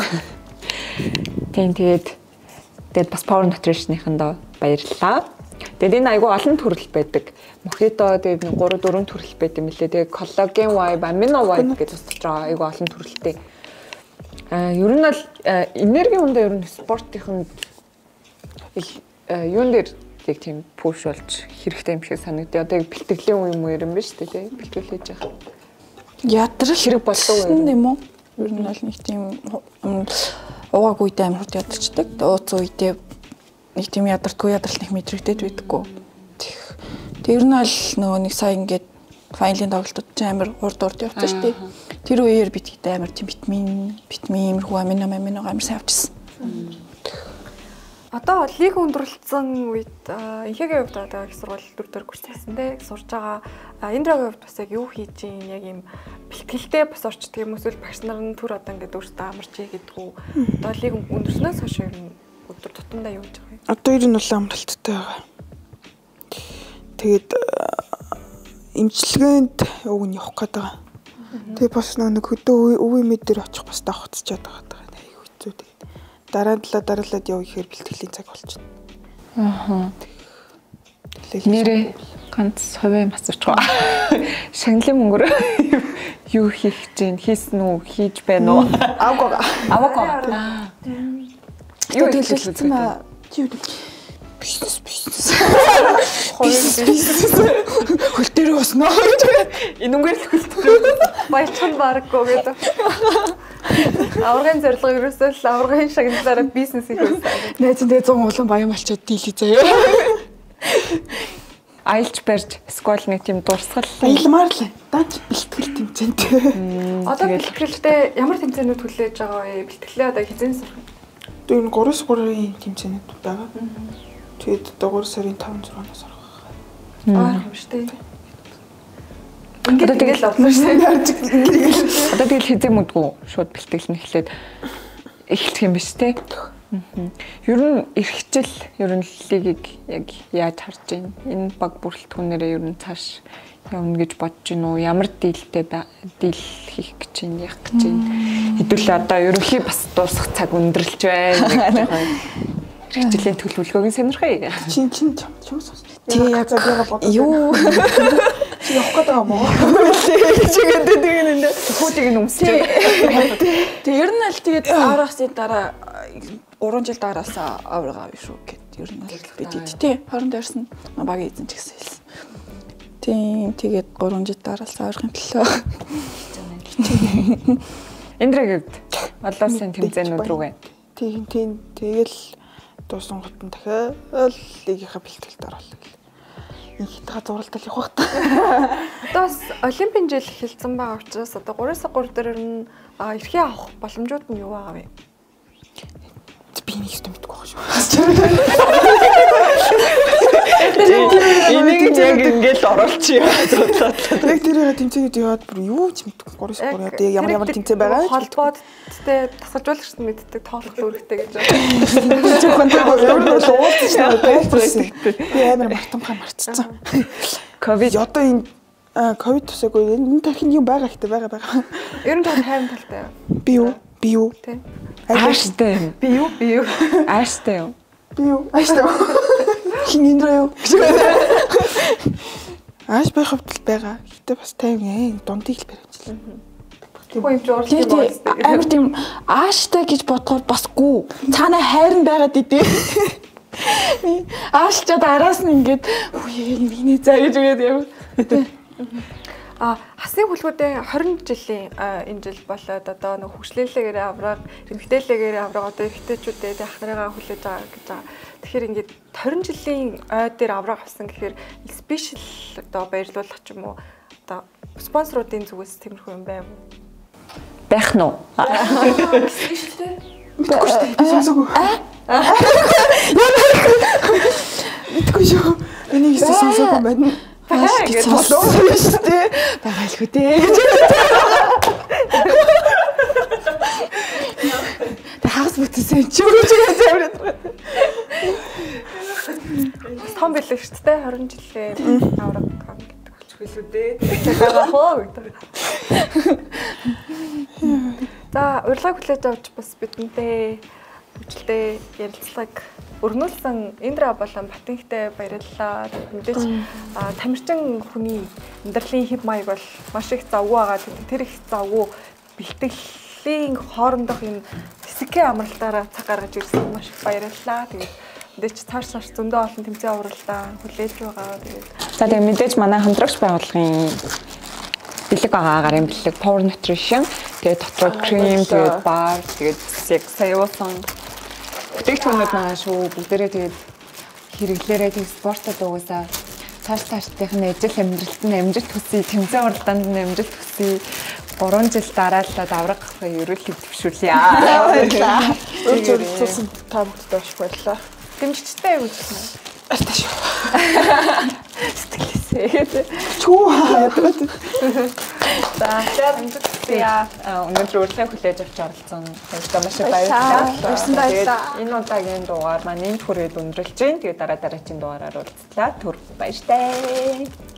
Тийм тэгээд тэгээд бас power nutrition-ийнхэндээ баярлалаа. Тэгээд энэ айгу олон төрөл байдаг. Мохито тэгээд три дөрвөн төрөл байт юм лээ. Тэгээд коллаген vibe, amino vibe гэж тусч байгаа айгу олон төрөлтэй. Аа ер нь л энерги ундаа ер нь спортынхын юун дээр яг тийм пуш болж хэрэгтэй юм шиг санагдав. Одоо яг бэлтгэлийн үе юм уу юм биш үү те? Бэлтгэлээж байгаа. Ядрал хэрэг болов юм уу? Ер нь бол нэг тийм угааг үедээ амар хурд ядарчдаг. Ууц үедээ нэг тийм ядардгүй ядралт их мэдрэгдээд байдаггүй. Тэг ер нь бол нөгөө нэг сая ингээд файнлийн тоглолтууд ч амар урд урд явчихсан шүү дээ. Тэр үеэр бид гэдэг амар тийм витамин, витамин, хүү амино амино амар сайн авчихсан. Одоо лиг өндөрлөлтсөн үед инхээгийн хувьд одоо их сургууль дөрөвдөр курс хийсэн те сурж байгаа Индрагийн хувьд бас яг юу хийж ийн яг юм бэлтгэлтэй бас орчдөг юм эсвэл багш нар нь түр одоо ингээд өөртөө амарч ийгэдэггүй одоо лиг өндөрснөөс хойш ер нь өдөр тутамдаа юу хийж байгаа юм? Одоо ер нь бол амралттай байгаа. Тэгээд имчилгээнд уг нь явах гээд байгаа. Тэгээд бас нэг хөдөө өвөө мэд дээр очих бас давхцчихад байгаа. Айгу хэцүү тэгээд дараа нь дараалаад явах ихээр бэлтгэлийн цаг болчихно. Аа. Нэрээ ганц хувийн асуучгаа. Шагналын мөнгөөр юу хийх гэж хийсэн үү? Хийж байна уу? Авгаа. Авгаа. Юу хэлсэн ба юу бизнес бизнес. Хөл дээр босноо. Энүүгээр л хөлтөө. Баярхан барахгүй гэдэг. Аврагын зорилго ерөөсөө л аврагын шагналаараа бизнес хийх байсан. Найз нь тэгээ зуун улаан баян болчиход дийлээ заяа. Аялж барьж сквал нэг тийм дурсгал аялмаар л даач бэлтгэл тэмцэнтэй. Одоо бэлтгэлтэй ямар тэмцээнүүд хүлээж байгаа вэ? Бэлтгэлээ одоо хизээ сурах юм? Тэр нь гурван сарын тэмцээнүүд байгаа. Тэгээд одоо гурван сарын таван зургаанаас орох. Аа юм шүү дээ. Ингээд тэгэл авсан шүү дээ. Одоо тэгэл хизээ мэдгүй шууд бэлтгэл нь эхлээд эхлэх юм биш те. Ер нь эрхчил ер нь лигийг яг яаж харж байна? Энэ баг бүрэлдэхүүнээрээ ер нь цааш явна гэж бодож байна уу? Ямар дийлтэй дийл хийх гэж байна, яах гэж байна? Хэдүүлээ одоо ерөнхий бас дуусах цаг өндөрлж байна. Эрхчлийн төлөвлөгөөг сонирхъя. Чин чин чам сонс. Тий яг юу чи явах гээд байгаа мó. Чигэд тэгээд хөөдийг нь өмсч. Тэг ер нь л тэгээд аврахсны дараа гурван жил дараасаа авраг авъя шүү гэд ер нь л бид тий хорон дээрсэн багийн эзэн ч гэсэн хэлсэн. Тийм тэгээд гурван жил дараасаа аврахын төлөө. Эндрэгэд олоосын тэмцээнүүд рүүгээ. Тийм тийм тэгэл дуусан готон дахиад лигийнхаа бэлтгэлд оруулах гэл. Их хитга зуралдал явах та. Одоо бас олимпийн жил эхэлсэн байгаа учраас одоо гурван сар гурав дээр нь эрхээ авах боломжууд нь юу байгаа вэ? Би нэг юм мэдгүй байх шүү. Энийг яг ингээд оруулчих зудлаа. Яг тэрийг тэмцээнд яваад бүр юу ч мэдгүй гурван скор яа. Тэгээ ямар ямар тэмцээн байгаа. Холбоод тэ тасалжуулагч нь мэддэг тоглох үүрэгтэй гэж. Зөвхөн тэр өөрөө л уулзсан. Би амар мартамхаа марцсан. Ковид одоо энэ ковид тусаагүй энэ дахин юм байгаа ихтэй байгаа байгаа. Ер нь жоохон хайрын талтай. Би юу? Би юу? Тэ. ааштай. Би юу? Би юу? Ааштай юу? Би юу? Ааштай. Хин энэ юу? Ааш байх хөвдөл байгаа. Гэтэ бас тайван ээ. Дундыг л баримжлаа. Хөө юм жуурлах юм байна. Амар тийм ааштай гэж бодохоор бас гүү. Цаана хайр нь байгаад идэв. Аашчаад араас нь ингээд үе миний заа гэж үгээд яв. А хасын хүлгүүдээ хорин жилийн энэ жил болоод одоо нэг хөгжлөлөөгөө авраг, эмгтээлээгээрээ авраг одоо эмгтээчүүдэд ах нарыгаа хүлээж байгаа гэж байгаа. Тэгэхээр ингээд хорин жилийн ой дээр авраг авсан гэхээр спешиал одоо баярлуулах ч юм уу одоо спонсоруудын зүгээс тиймэрхүү юм байна уу? Байх нь уу? Спешиалтэй? Мэдгүй шүү дээ. Би сонсоогүй. Мэдгүй шүү. Энийг сонсоогүй байна. Бааш гэж бодсон шүү дээ. Байгaalгүй дээ. Тэ хагас бүтсэн ч юу гэж яваад байна. Том билээ шүү дээ. хорин жилийн авраг гэдэг болчихгүй шүү дээ. Тэгээ хоо гэдэг. За, урилгыг хүлээж авч бас бидэнтэй хөгжилтэй ярилцлага өрнүүлсэн Индра болон Батинхтэй баярлалаа. Мэдээж тамирчин хүний амьдралын хэв маяг бол маш их завгүй байгаа. Тэр их завгүй бэлтгэлийн хоорондох энэ физикийн амралтаараа цаг гаргаж ирсэн маш их баярлалаа. Тэгээд мэдээж цааш цааш зөндөө олон тэмцээн уралдаан хүлээж байгаа. Тэгээд За тэгээ мэдээж манай хамтрагч байгууллагын бэлэг байгаа гарын бэлэг Power Nutrition тэгээд дотроо крем тэгээд бар тэгээд яг саяасан бүтээгдэхүүнүүд байгаа шүү. Бүгдээрээ тэгээд хэрэглээрээ тэгээд спортод угаасаа цааш цаашдынх нь ижил амьдралд нь амжилт хүсье, тэмцээн уралдаанд нь амжилт хүсье. гурван жил дараалал авраг ерөөл хэв төвшүүлье. Баярлалаа. Өөр зөвлөсөн та бүхэнд маш баярлалаа. дэмжигчтэй юу гэж байна? Арташ шүү. Сэтгэлээсээ. Чүү яагаад. За, амжилттай. Өнөөдөр урилгыг хүлээж авч оролцсон. Баярлалаа маш их баярлалаа. Тэгээд энэ удаагийн дугаар маань энд хүрээд өндөрлж байна. Тэгээд дараа дараагийн дугаараар уулзлаа. Түр баяртай.